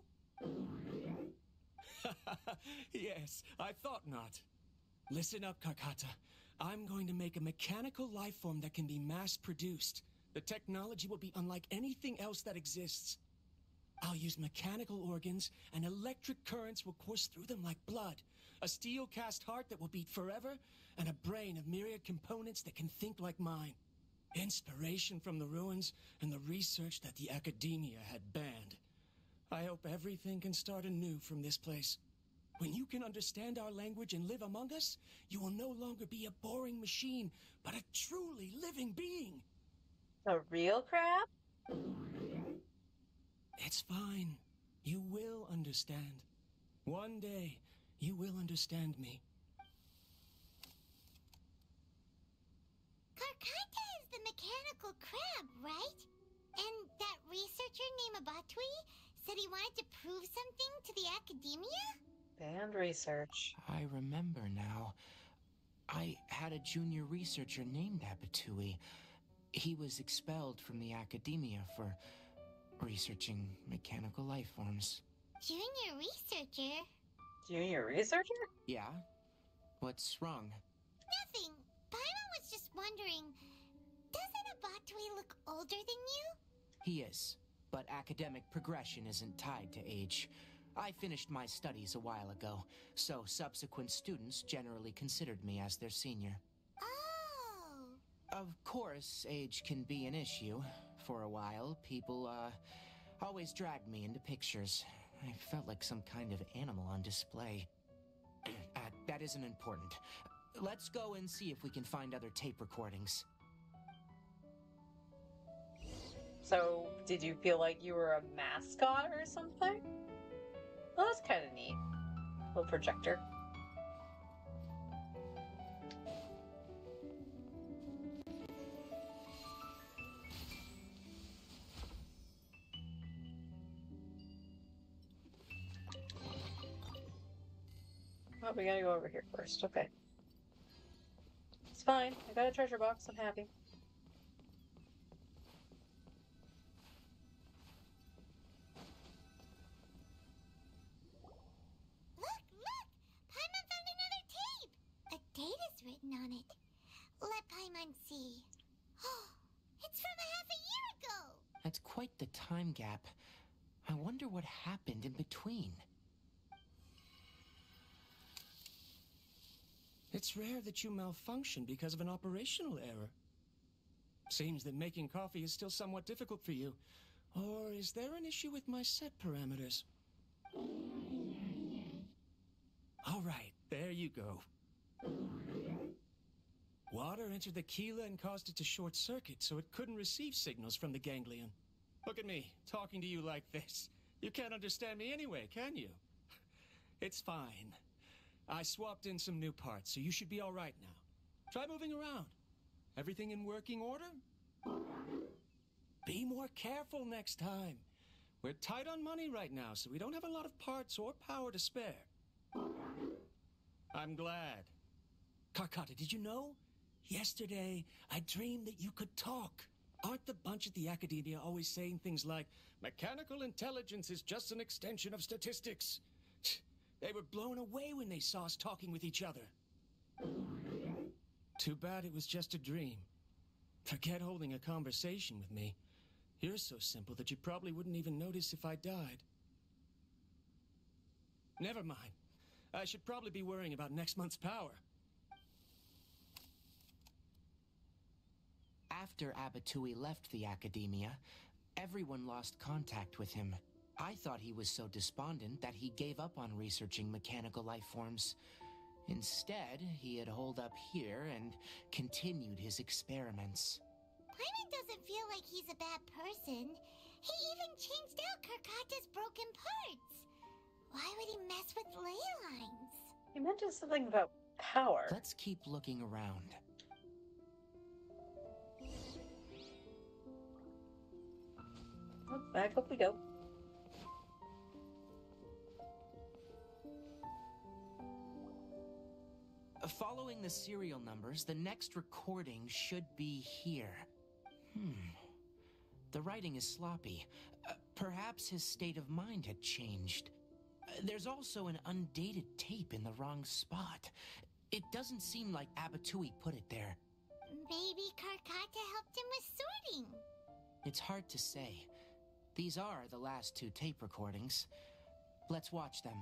[SPEAKER 13] Yes, I thought not. Listen up, Karkata. I'm going to make a mechanical life form that can be mass-produced. The technology will be unlike anything else that exists. I'll use mechanical organs, and electric currents will course through them like blood. A steel-cast heart that will beat forever, and a brain of myriad components that can think like mine. Inspiration from the ruins and the research that the academia had banned. I hope everything can start anew from this place. When you can understand our language and live among us, you will no longer be a boring machine, but a truly living being.
[SPEAKER 1] A real crab?
[SPEAKER 13] It's fine. You will understand. One day, you will understand me.
[SPEAKER 5] Karkata is the mechanical crab, right? And that researcher named Abatui said he wanted to prove something to the academia?
[SPEAKER 1] Banned research.
[SPEAKER 6] I remember now. I had a junior researcher named Abatui. He was expelled from the academia for researching mechanical life forms.
[SPEAKER 5] Junior researcher?
[SPEAKER 1] Junior researcher?
[SPEAKER 6] Yeah? What's wrong?
[SPEAKER 5] Nothing. Paimon was just wondering, doesn't Abatui look older than you?
[SPEAKER 6] He is, but academic progression isn't tied to age. I finished my studies a while ago, so subsequent students generally considered me as their senior.
[SPEAKER 5] Oh.
[SPEAKER 6] Of course, age can be an issue. For a while, people, uh, always dragged me into pictures. I felt like some kind of animal on display. uh, that isn't important. Let's go and see if we can find other tape recordings.
[SPEAKER 1] So, did you feel like you were a mascot or something? Well, that's kind of neat. Little projector. Oh, we gotta go over here first. Okay. It's fine. I got a treasure box. I'm happy.
[SPEAKER 5] Look, look! Paimon found another tape! A date is written on it. Let Paimon see. Oh, it's from a half a year ago!
[SPEAKER 6] That's quite the time gap. I wonder what happened in between.
[SPEAKER 13] It's rare that you malfunction because of an operational error. Seems that making coffee is still somewhat difficult for you. Or is there an issue with my set parameters? All right, there you go. Water entered the Keela and caused it to short circuit, so it couldn't receive signals from the ganglion. Look at me, talking to you like this. You can't understand me anyway, can you? It's fine. I swapped in some new parts, so you should be all right now. Try moving around. Everything in working order? Be more careful next time. We're tight on money right now, so we don't have a lot of parts or power to spare. I'm glad. Karkata, did you know? Yesterday, I dreamed that you could talk. Aren't the bunch at the academia always saying things like, mechanical intelligence is just an extension of statistics? They were blown away when they saw us talking with each other. Too bad it was just a dream. Forget holding a conversation with me. You're so simple that you probably wouldn't even notice if I died. Never mind. I should probably be worrying about next month's power.
[SPEAKER 6] After Abatui left the academia, everyone lost contact with him. I thought he was so despondent that he gave up on researching mechanical life forms. Instead, he had holed up here and continued his experiments.
[SPEAKER 5] Paimon doesn't feel like he's a bad person. He even changed out Karkata's broken parts. Why would he mess with ley lines?
[SPEAKER 1] You mentioned something about power.
[SPEAKER 6] Let's keep looking around.
[SPEAKER 1] Oh, back up we go.
[SPEAKER 6] Following the serial numbers, the next recording should be here. Hmm. The writing is sloppy. Uh, perhaps his state of mind had changed. Uh, there's also an undated tape in the wrong spot. It doesn't seem like Abatui put it there.
[SPEAKER 5] Maybe Karkata helped him with sorting.
[SPEAKER 6] It's hard to say. These are the last two tape recordings. Let's watch them.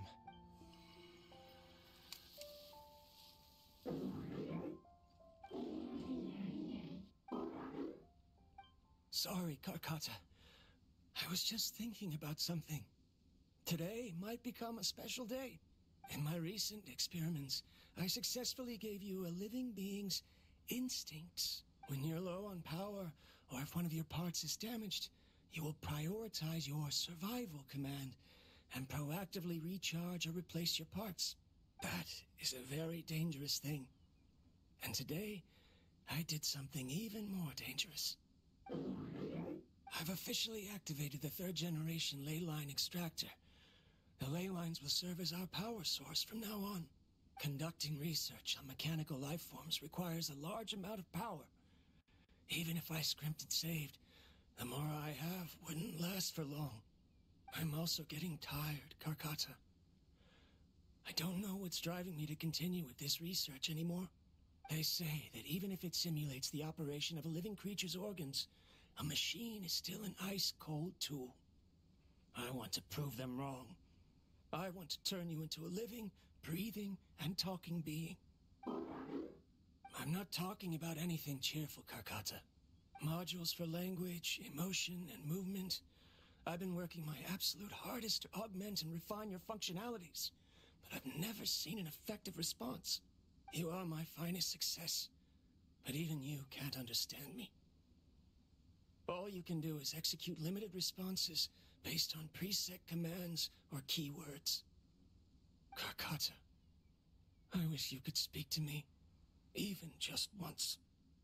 [SPEAKER 13] Sorry, Karkata. I was just thinking about something. Today might become a special day. In my recent experiments, I successfully gave you a living being's instincts. When you're low on power, or if one of your parts is damaged, you will prioritize your survival command and proactively recharge or replace your parts. That is a very dangerous thing. And today, I did something even more dangerous. I've officially activated the third generation ley line extractor. The ley lines will serve as our power source from now on. Conducting research on mechanical life forms requires a large amount of power. Even if I scrimped and saved, the more I have wouldn't last for long. I'm also getting tired, Karkata. I don't know what's driving me to continue with this research anymore. They say that even if it simulates the operation of a living creature's organs, a machine is still an ice-cold tool. I want to prove them wrong. I want to turn you into a living, breathing, and talking being. I'm not talking about anything cheerful, Karkata. Modules for language, emotion, and movement. I've been working my absolute hardest to augment and refine your functionalities, but I've never seen an effective response. You are my finest success, but even you can't understand me. All you can do is execute limited responses based on preset commands or keywords. Karkata, I wish you could speak to me, even just once.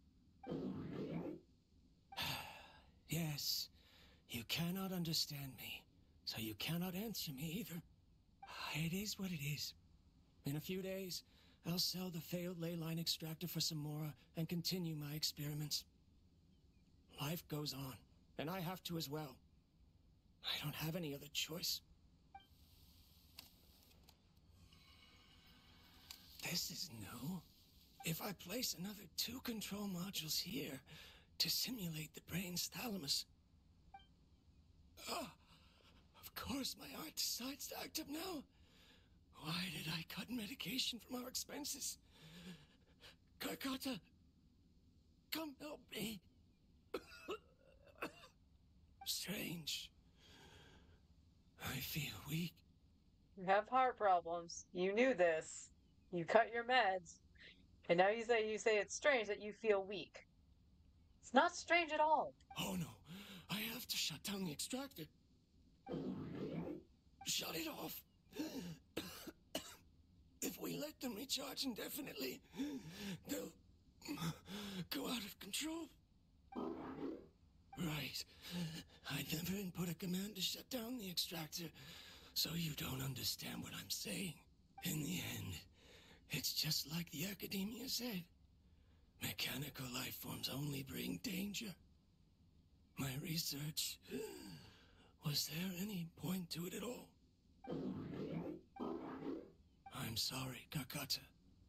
[SPEAKER 13] Yes, you cannot understand me, so you cannot answer me either. It is what it is. In a few days, I'll sell the failed ley line extractor for some more and continue my experiments. Life goes on, and I have to as well. I don't have any other choice. This is new. If I place another two control modules here to simulate the brain's thalamus... Ah, of course my heart decides to act up now. Why did I cut medication from our expenses? Karkata, come help me. Strange. I feel weak.
[SPEAKER 1] You have heart problems. You knew this. You cut your meds. And now you say you say it's strange that you feel weak. It's not strange at all.
[SPEAKER 13] Oh no, I have to shut down the extractor. Shut it off. If we let them recharge indefinitely, they'll go out of control. Right. I never input a command to shut down the extractor, so you don't understand what I'm saying. In the end, it's just like the academia said. Mechanical life forms only bring danger. My research... Was there any point to it at all? I'm sorry, Karkata.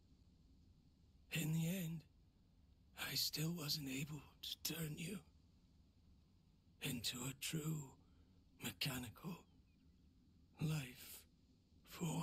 [SPEAKER 13] In the end, I still wasn't able to turn you into a true mechanical life form.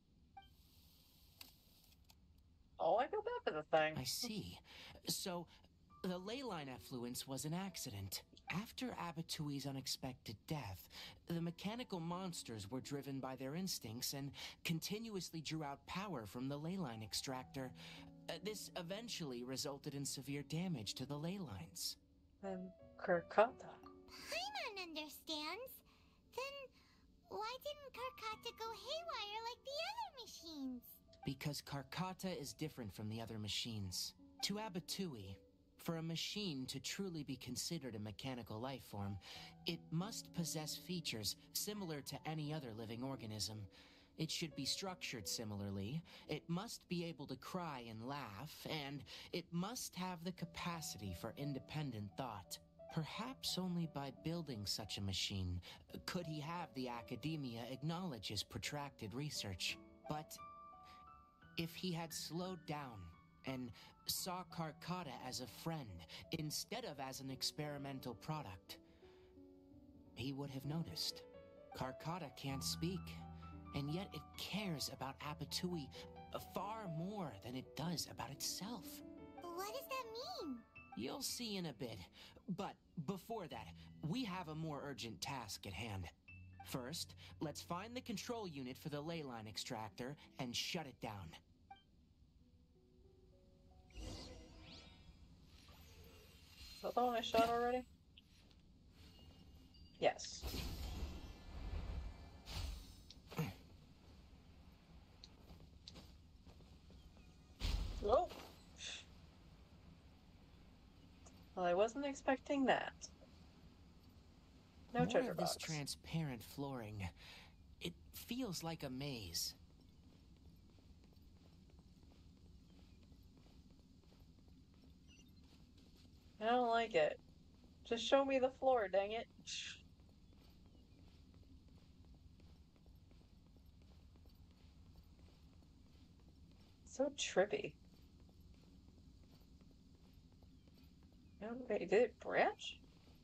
[SPEAKER 1] Oh, I feel bad for the thing.
[SPEAKER 6] I see. So, the ley line effluence was an accident. After Abatui's unexpected death, the mechanical monsters were driven by their instincts and continuously drew out power from the ley line extractor. Uh, this eventually resulted in severe damage to the ley lines.
[SPEAKER 1] And Karkata.
[SPEAKER 5] Paimon understands. Then why didn't Karkata go haywire like the other machines?
[SPEAKER 6] Because Karkata is different from the other machines. To Abatui, for a machine to truly be considered a mechanical life form, it must possess features similar to any other living organism. It should be structured similarly, it must be able to cry and laugh, and it must have the capacity for independent thought. Perhaps only by building such a machine could he have the academia acknowledge his protracted research. But if he had slowed down and saw Karkata as a friend instead of as an experimental product, he would have noticed. Karkata can't speak, and yet it cares about Apatui far more than it does about itself.
[SPEAKER 5] What does that mean?
[SPEAKER 6] You'll see in a bit, but before that, we have a more urgent task at hand. First, let's find the control unit for the leyline extractor and shut it down.
[SPEAKER 1] Is that the one I shot already? Yes. Oh! Well, I wasn't expecting that. No
[SPEAKER 6] More
[SPEAKER 1] treasure
[SPEAKER 6] of this
[SPEAKER 1] box.
[SPEAKER 6] transparent flooring. It feels like a maze.
[SPEAKER 1] I don't like it. Just show me the floor, dang it. So trippy. Oh, wait, did it branch?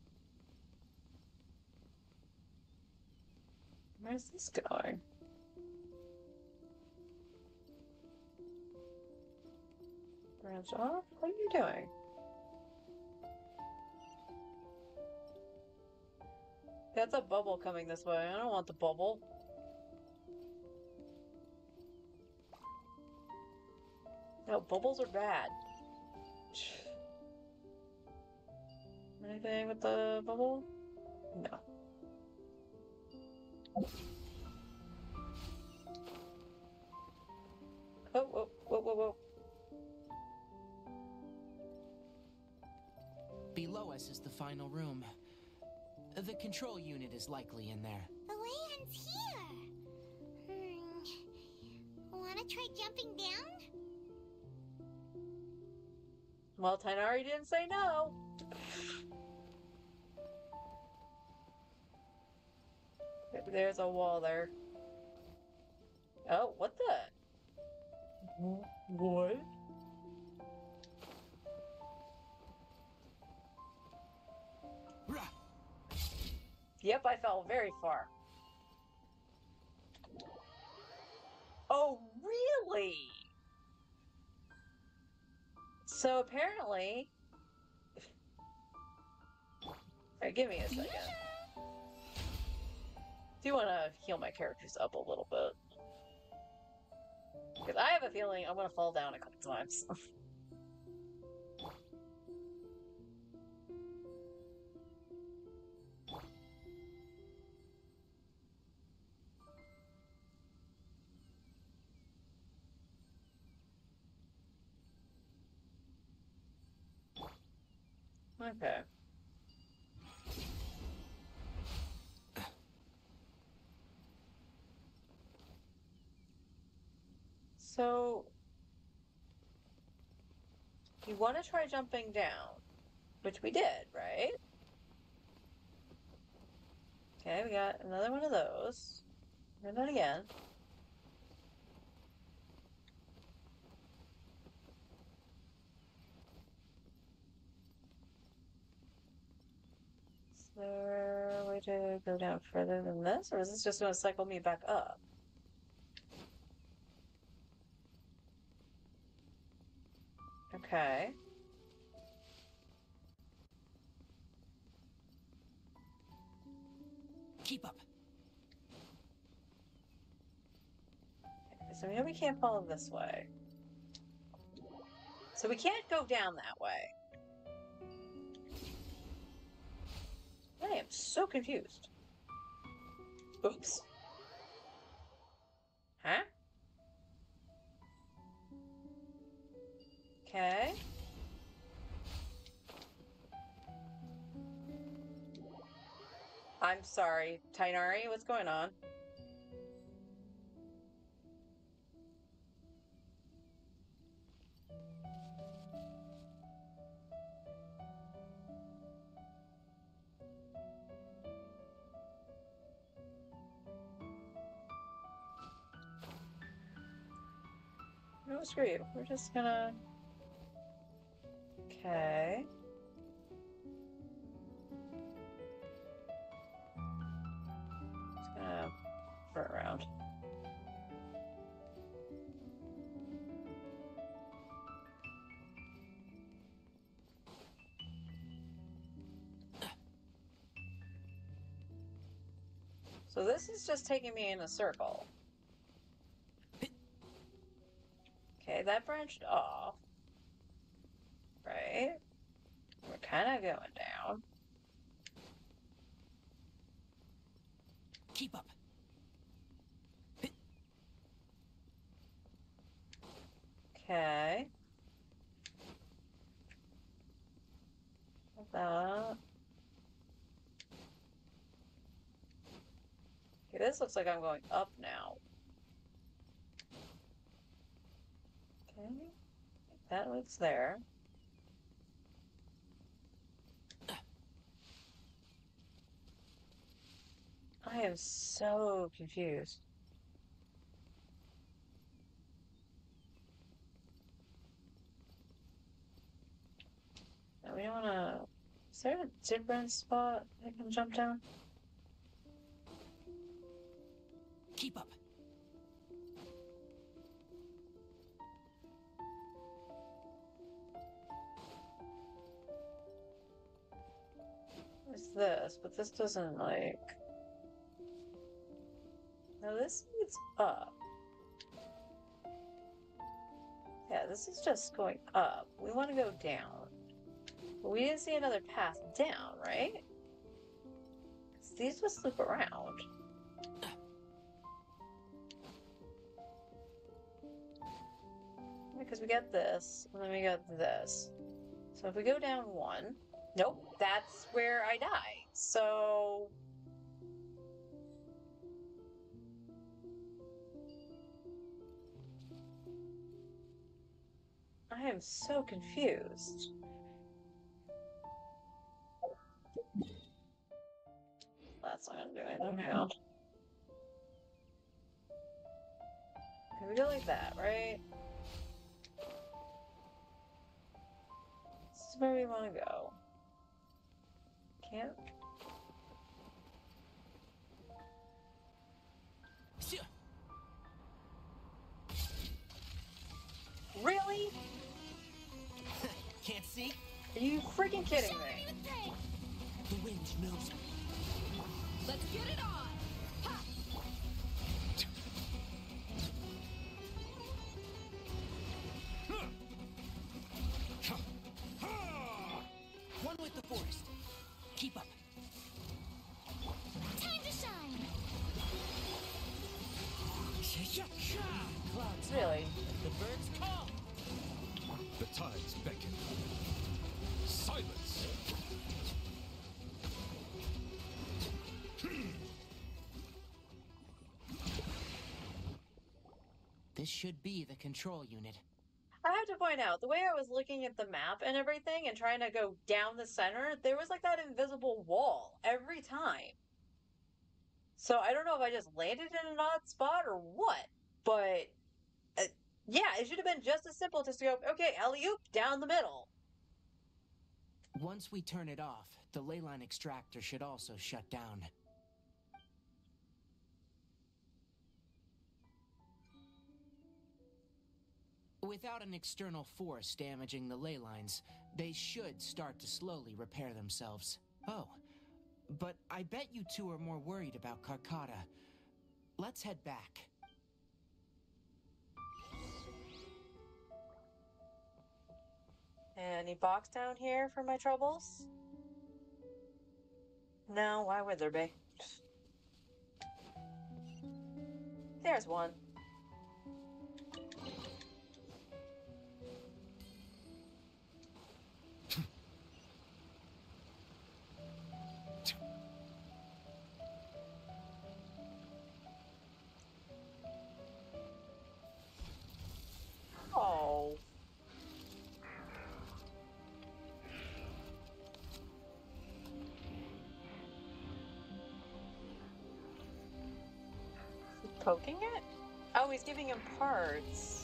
[SPEAKER 1] Where's this going? Branch off? What are you doing? That's a bubble coming this way. I don't want the bubble. No, bubbles are bad. Anything with the bubble? No. Oh, whoa, whoa, whoa, whoa.
[SPEAKER 6] Below us is the final room. The control unit is likely in there.
[SPEAKER 5] The land's here. Hmm. Wanna try jumping down?
[SPEAKER 1] Well, Tainari didn't say no. There's a wall there. Oh, what the? What? Yep, I fell very far. Oh, really? So apparently... Alright, give me a second. Do want to heal my characters up a little bit. Because I have a feeling I'm going to fall down a couple times. Okay. So, you want to try jumping down, which we did, right? Okay, we got another one of those. And then again. Is there a way to go down further than this? Or is this just going to cycle me back up? Okay.
[SPEAKER 6] Keep up.
[SPEAKER 1] Okay, so we know we can't follow this way. So we can't go down that way. I am so confused. Oops. Huh? Okay. I'm sorry, Tainari, what's going on? No, screw you. We're just gonna... Okay. So this is just taking me in a circle. Okay, that branched off. Right? We're kind of going down.
[SPEAKER 6] Keep up.
[SPEAKER 1] Okay. Like that. Okay, this looks like I'm going up now. Okay. That looks there. I am so confused. Now we don't wanna... Is there a different spot I can jump down?
[SPEAKER 6] Keep up.
[SPEAKER 1] It's this, but this doesn't like... Now this leads up. Yeah, this is just going up. We want to go down. But we didn't see another path down, right? 'Cause these just loop around. Because we got this, and then we got this. So if we go down one... Nope, that's where I die. So... I am so confused. That's not gonna do anything now. Okay, we go like that, right? This is where we want to go. Can't. Really?
[SPEAKER 6] Can't see?
[SPEAKER 1] Are you freaking kidding me?
[SPEAKER 6] The wind knows.
[SPEAKER 2] Let's get it on! Ha!
[SPEAKER 6] One with the forest. Keep up.
[SPEAKER 5] Time to shine!
[SPEAKER 6] Clouds
[SPEAKER 1] Really?
[SPEAKER 6] The birds call.
[SPEAKER 3] The tides beckon. Silence!
[SPEAKER 6] This should be the control unit.
[SPEAKER 1] I have to point out, the way I was looking at the map and everything and trying to go down the center, there was like that invisible wall every time. So I don't know if I just landed in an odd spot or what, but uh, yeah, it should have been just as simple just to go, okay, alley-oop, down the middle.
[SPEAKER 6] Once we turn it off, the leyline extractor should also shut down. Without an external force damaging the ley lines, they should start to slowly repair themselves. Oh, but I bet you two are more worried about Karkata. Let's head back.
[SPEAKER 1] Any box down here for my troubles? No, why would there be? There's one. Oh. Poking it? Oh, he's giving him parts.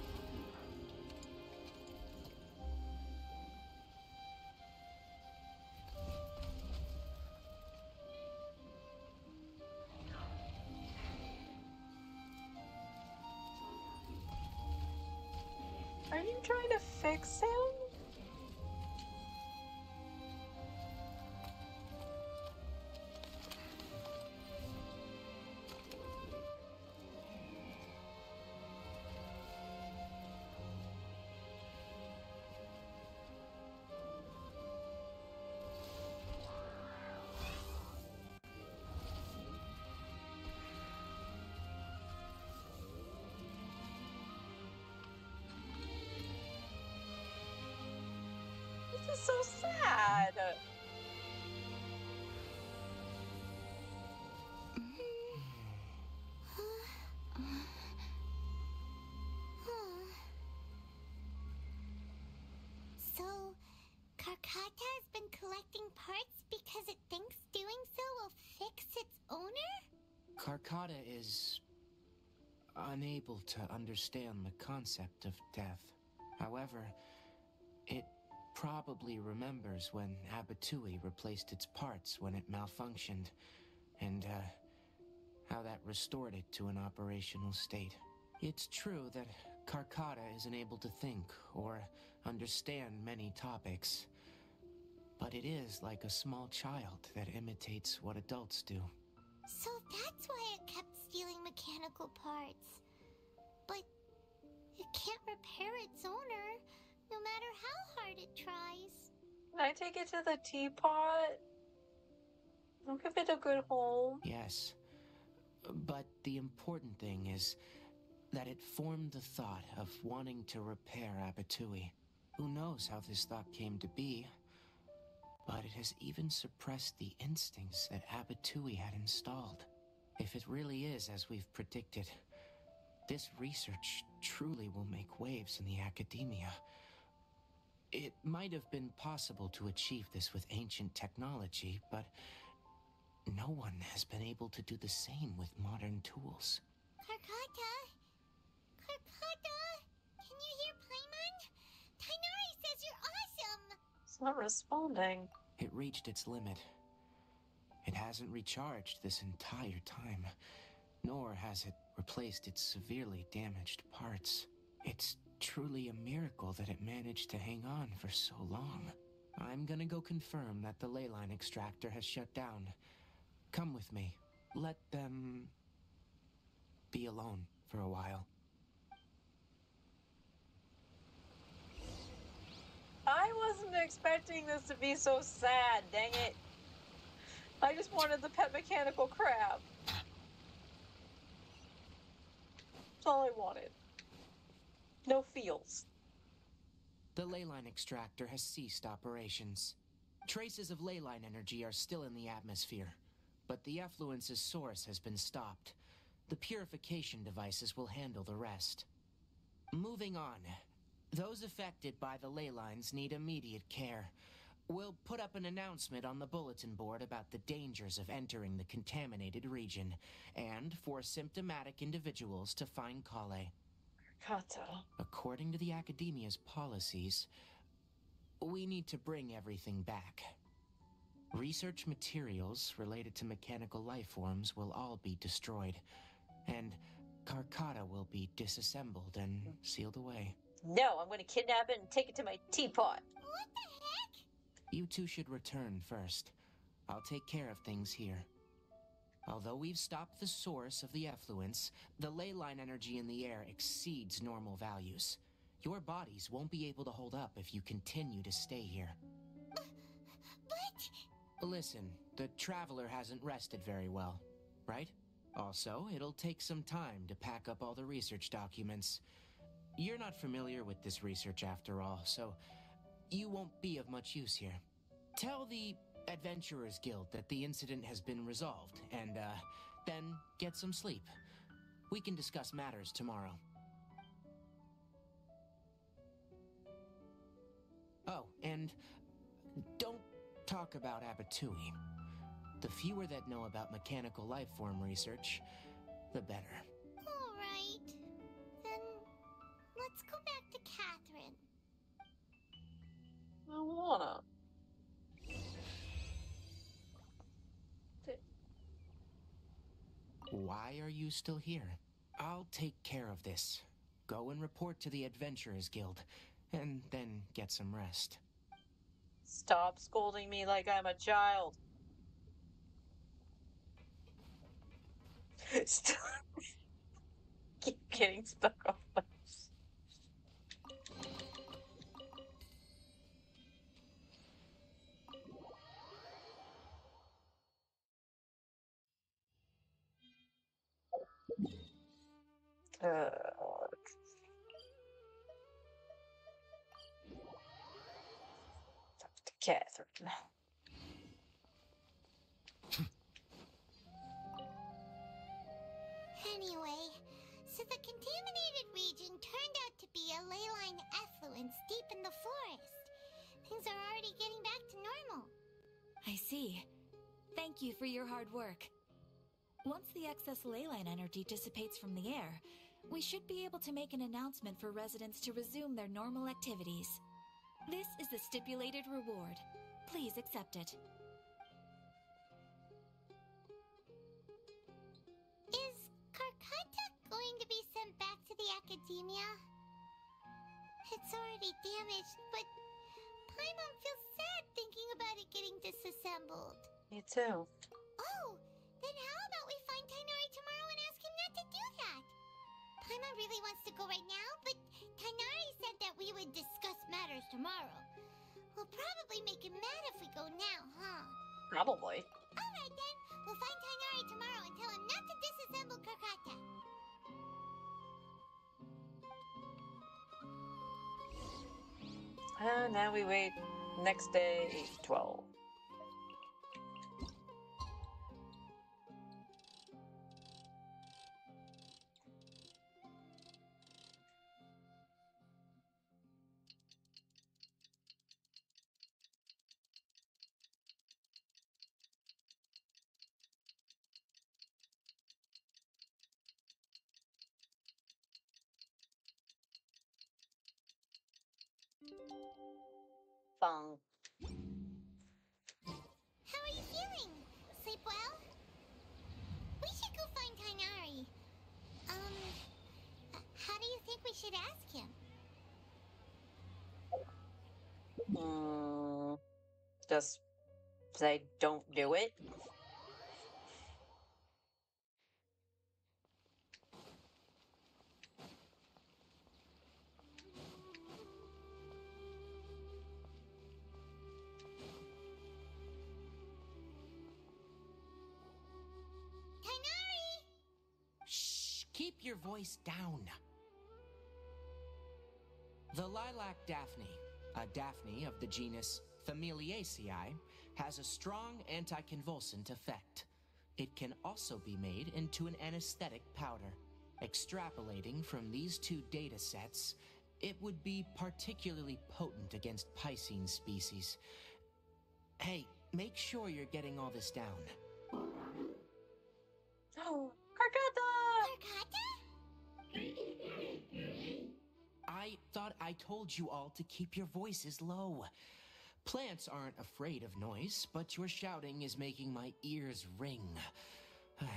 [SPEAKER 1] Are you trying to fix him? is so sad.
[SPEAKER 5] So, Karkata has been collecting parts because it thinks doing so will fix its owner?
[SPEAKER 6] Karkata is unable to understand the concept of death. However, it probably remembers when Abatui replaced its parts when it malfunctioned, and uh, how that restored it to an operational state. It's true that Karkata isn't able to think or understand many topics, but it is like a small child that imitates what adults do.
[SPEAKER 5] So that's why it kept stealing mechanical parts. But it can't repair its owner, no matter how hard it tries.
[SPEAKER 1] Can I take it to the teapot? I'll give it a good home.
[SPEAKER 6] Yes, but the important thing is that it formed the thought of wanting to repair Abatui. Who knows how this thought came to be, but it has even suppressed the instincts that Abatui had installed. If it really is as we've predicted, this research truly will make waves in the academia. It might have been possible to achieve this with ancient technology, but no one has been able to do the same with modern tools.
[SPEAKER 5] Karkata? Karkata? Can you hear Paimon? Tighnari says you're awesome!
[SPEAKER 1] It's not responding.
[SPEAKER 6] It reached its limit. It hasn't recharged this entire time, nor has it replaced its severely damaged parts. It's truly a miracle that it managed to hang on for so long. I'm gonna go confirm that the ley line extractor has shut down. Come with me. Let them be alone for a while.
[SPEAKER 1] I wasn't expecting this to be so sad, dang it. I just wanted the pet mechanical crab. That's all I wanted. No feels.
[SPEAKER 6] The ley line extractor has ceased operations. Traces of ley line energy are still in the atmosphere, but the effluence's source has been stopped. The purification devices will handle the rest. Moving on. Those affected by the ley lines need immediate care. We'll put up an announcement on the bulletin board about the dangers of entering the contaminated region, and for symptomatic individuals to find Kale.
[SPEAKER 1] Kata.
[SPEAKER 6] According to the Academia's policies, we need to bring everything back. Research materials related to mechanical life forms will all be destroyed, and Karkata will be disassembled and sealed away.
[SPEAKER 1] No, I'm going to kidnap it and take it to my teapot.
[SPEAKER 5] What the heck?
[SPEAKER 6] You two should return first. I'll take care of things here. Although we've stopped the source of the effluence, the ley line energy in the air exceeds normal values. Your bodies won't be able to hold up if you continue to stay here.
[SPEAKER 5] But...
[SPEAKER 6] Listen, the Traveler hasn't rested very well, right? Also, it'll take some time to pack up all the research documents. You're not familiar with this research after all, so you won't be of much use here. Tell the Adventurers Guild that the incident has been resolved, and, uh, then get some sleep. We can discuss matters tomorrow. Oh, and don't talk about Abatui. The fewer that know about mechanical life form research, the better.
[SPEAKER 5] All right. Then let's go back to Catherine.
[SPEAKER 1] I wanna.
[SPEAKER 6] Why are you still here? I'll take care of this. Go and report to the Adventurers Guild, and then get some rest.
[SPEAKER 1] Stop scolding me like I'm a child. Stop. Keep getting stuck off my... Uh, Catherine.
[SPEAKER 5] Anyway, so the contaminated region turned out to be a ley line effluence deep in the forest. Things are already getting back to normal.
[SPEAKER 4] I see. Thank you for your hard work. Once the excess ley line energy dissipates from the air, we should be able to make an announcement for residents to resume their normal activities. This is the stipulated reward. Please accept it.
[SPEAKER 5] Is Karkata going to be sent back to the Academia? It's already damaged, but Paimon feels sad thinking about it getting disassembled.
[SPEAKER 1] Me too.
[SPEAKER 5] Oh, then how about we find Tainari tomorrow and ask him not to do that? Paimon really wants to go right now, but Tainari said that we would discuss matters tomorrow. We'll probably make him mad if we go now, huh?
[SPEAKER 1] Probably.
[SPEAKER 5] Alright then, we'll find Tainari tomorrow and tell him not to disassemble Karkata.
[SPEAKER 1] And now we wait. Next day, eight twelve. Bong.
[SPEAKER 5] How are you feeling? Sleep well? We should go find Tainari. Um, how do you think we should ask him?
[SPEAKER 1] Mm, just say don't do it.
[SPEAKER 6] Keep your voice down. The lilac daphne, a daphne of the genus Familiaceae, has a strong anticonvulsant effect. It can also be made into an anesthetic powder. Extrapolating from these two data sets, it would be particularly potent against Piscine species. Hey, make sure you're getting all this down.
[SPEAKER 1] Oh, Karkata!
[SPEAKER 6] I thought I told you all to keep your voices low. Plants aren't afraid of noise, but your shouting is making my ears ring.
[SPEAKER 5] you,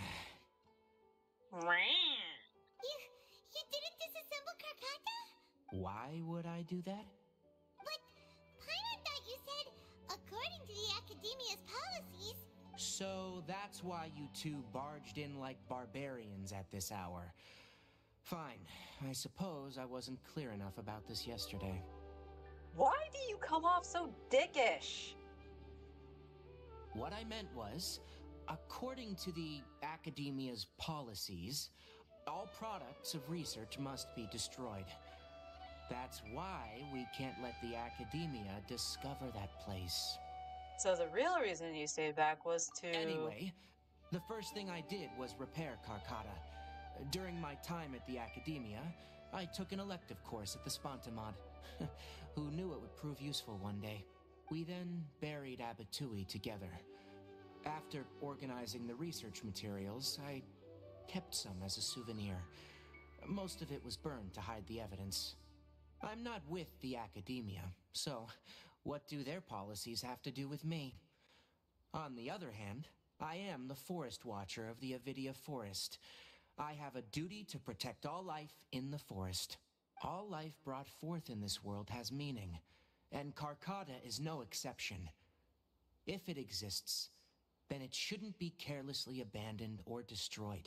[SPEAKER 5] you didn't disassemble Karkata?
[SPEAKER 6] Why would I do that?
[SPEAKER 5] But Paimon thought you said, according to the Academia's policies...
[SPEAKER 6] So that's why you two barged in like barbarians at this hour. Fine. I suppose I wasn't clear enough about this yesterday.
[SPEAKER 1] Why do you come off so dickish?
[SPEAKER 6] What I meant was, according to the Academia's policies, all products of research must be destroyed. That's why we can't let the Academia discover that place.
[SPEAKER 1] So the real reason you stayed back was to...
[SPEAKER 6] Anyway, the first thing I did was repair Karkata. During my time at the Academia, I took an elective course at the Spontamod. Who knew it would prove useful one day? We then buried Abatui together. After organizing the research materials, I kept some as a souvenir. Most of it was burned to hide the evidence. I'm not with the Academia, so what do their policies have to do with me? On the other hand, I am the Forest Watcher of the Avidia Forest. I have a duty to protect all life in the forest. All life brought forth in this world has meaning, and Karkata is no exception. If it exists, then it shouldn't be carelessly abandoned or destroyed.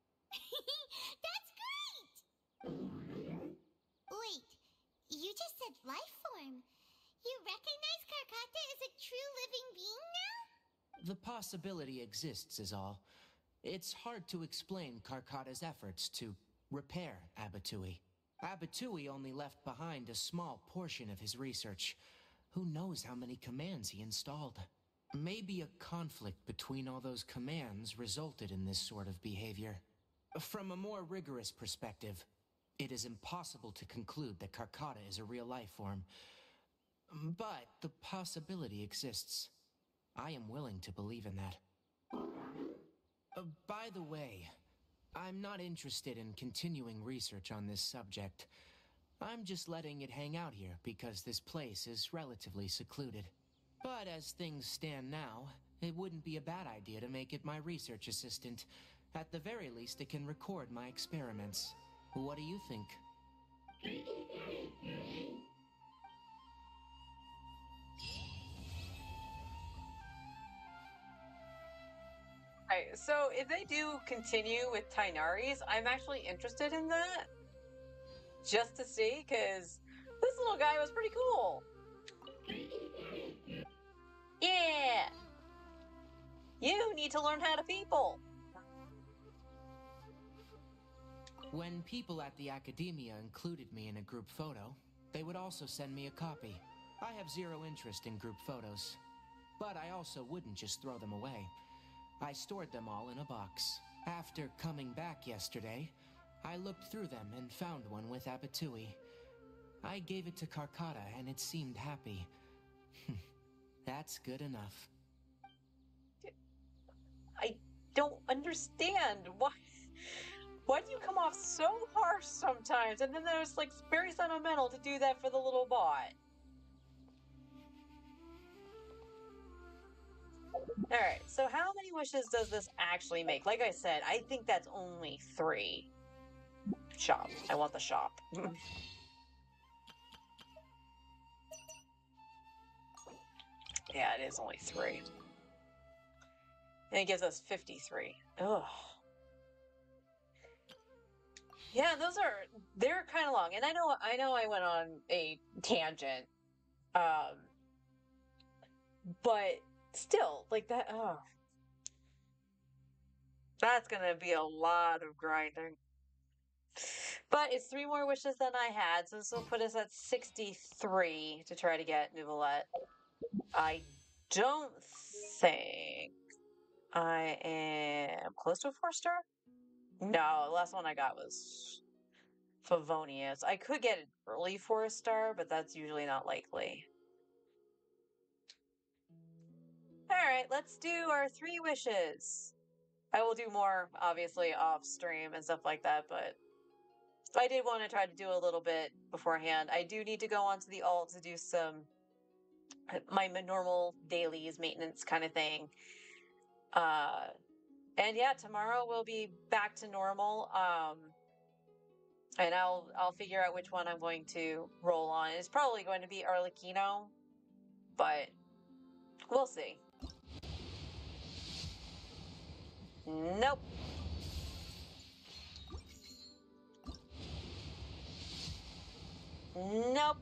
[SPEAKER 5] That's great! Wait, you just said life form. You recognize Karkata as a true living being now?
[SPEAKER 6] The possibility exists is all. It's hard to explain Karkata's efforts to repair Abatui. Abatui only left behind a small portion of his research. Who knows how many commands he installed? Maybe a conflict between all those commands resulted in this sort of behavior. From a more rigorous perspective, it is impossible to conclude that Karkata is a real life form. But the possibility exists. I am willing to believe in that. Uh, by the way, I'm not interested in continuing research on this subject. I'm just letting it hang out here because this place is relatively secluded. But as things stand now, it wouldn't be a bad idea to make it my research assistant. At the very least, it can record my experiments. What do you think?
[SPEAKER 1] Alright, so if they do continue with Tighnari's, I'm actually interested in that. Just to see, because this little guy was pretty cool. Yeah! You need to learn how to people.
[SPEAKER 6] When people at the academia included me in a group photo, they would also send me a copy. I have zero interest in group photos, but I also wouldn't just throw them away. I stored them all in a box. After coming back yesterday, I looked through them and found one with Abatui. I gave it to Karkata and it seemed happy. That's good enough.
[SPEAKER 1] I don't understand. Why why do you come off so harsh sometimes? And then there's like very sentimental to do that for the little bot. Alright, so how many wishes does this actually make? Like I said, I think that's only three. Shop. I want the shop. Yeah, it is only three. And it gives us fifty-three. Ugh. Yeah, those are, they're kind of long. And I know, I know I went on a tangent. Um, but still, like that, oh. That's gonna be a lot of grinding. But it's three more wishes than I had, so this will put us at sixty-three to try to get Neuvillette. I don't think I am close to a four star. No, the last one I got was Favonius. I could get an early four star, but that's usually not likely. Alright, let's do our three wishes. I will do more, obviously, off stream and stuff like that, but I did want to try to do a little bit beforehand. I do need to go onto the alt to do some my normal dailies maintenance kind of thing. Uh, and yeah, tomorrow we'll be back to normal. Um, and I'll I'll figure out which one I'm going to roll on. It's probably going to be Arlecchino, but we'll see. Nope. Nope.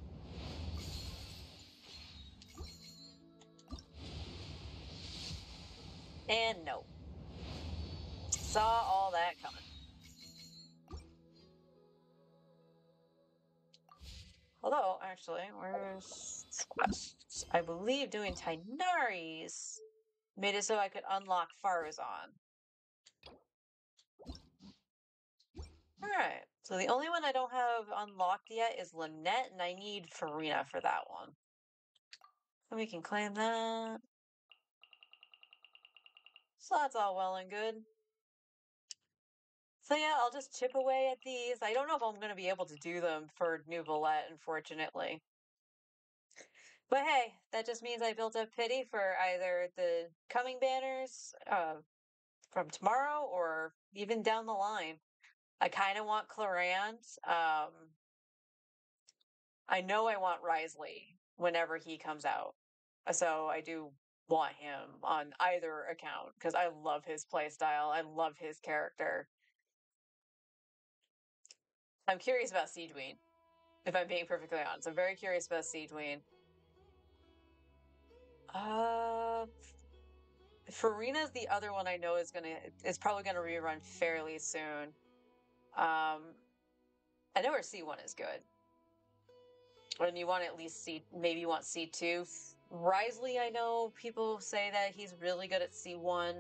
[SPEAKER 1] And nope. Saw all that coming. Although, actually, where's quests? I believe doing Tighnari's made it so I could unlock Farazan. Alright, so the only one I don't have unlocked yet is Lynette, and I need Farina for that one. And we can claim that. So that's all well and good. So yeah, I'll just chip away at these. I don't know if I'm going to be able to do them for Neuvillette, unfortunately. But hey, that just means I built up pity for either the coming banners uh, from tomorrow or even down the line. I kind of want Clorant. Um, I know I want Risley whenever he comes out. So I do want him on either account because I love his playstyle. I love his character. I'm curious about Seedween, if I'm being perfectly honest. I'm very curious about Seedween. Uh, Farina's the other one I know is gonna is probably gonna rerun fairly soon. Um, I know her C one is good. and you want at least C, maybe you want C two. Risley, I know people say that he's really good at C one.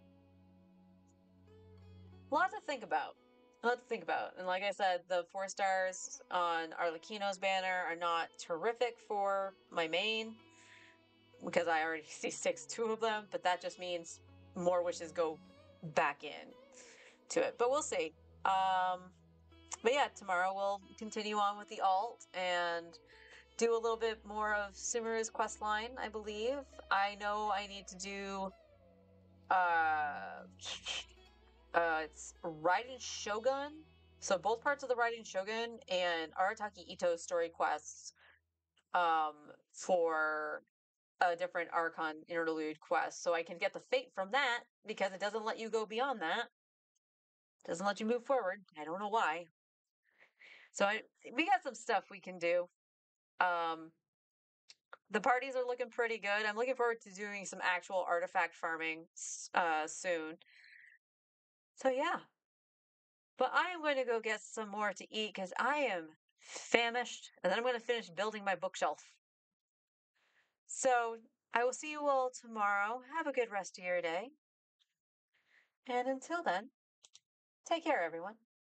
[SPEAKER 1] A lot to think about. A lot to think about. And like I said, the four stars on Arlecchino's banner are not terrific for my main, because I already see six two of them, but that just means more wishes go back in to it. But we'll see. Um, but yeah, tomorrow we'll continue on with the alt and do a little bit more of Sumeru's quest line, I believe. I know I need to do uh uh it's Raiden Shogun. So both parts of the Raiden Shogun and Arataki Ito's story quests um for a different Archon interlude quest. So I can get the fate from that, because it doesn't let you go beyond that. It doesn't let you move forward. I don't know why. So I, we got some stuff we can do. Um, the parties are looking pretty good. I'm looking forward to doing some actual artifact farming uh, soon. So yeah. But I am going to go get some more to eat because I am famished, and then I'm going to finish building my bookshelf. So I will see you all tomorrow. Have a good rest of your day. And until then, take care, everyone.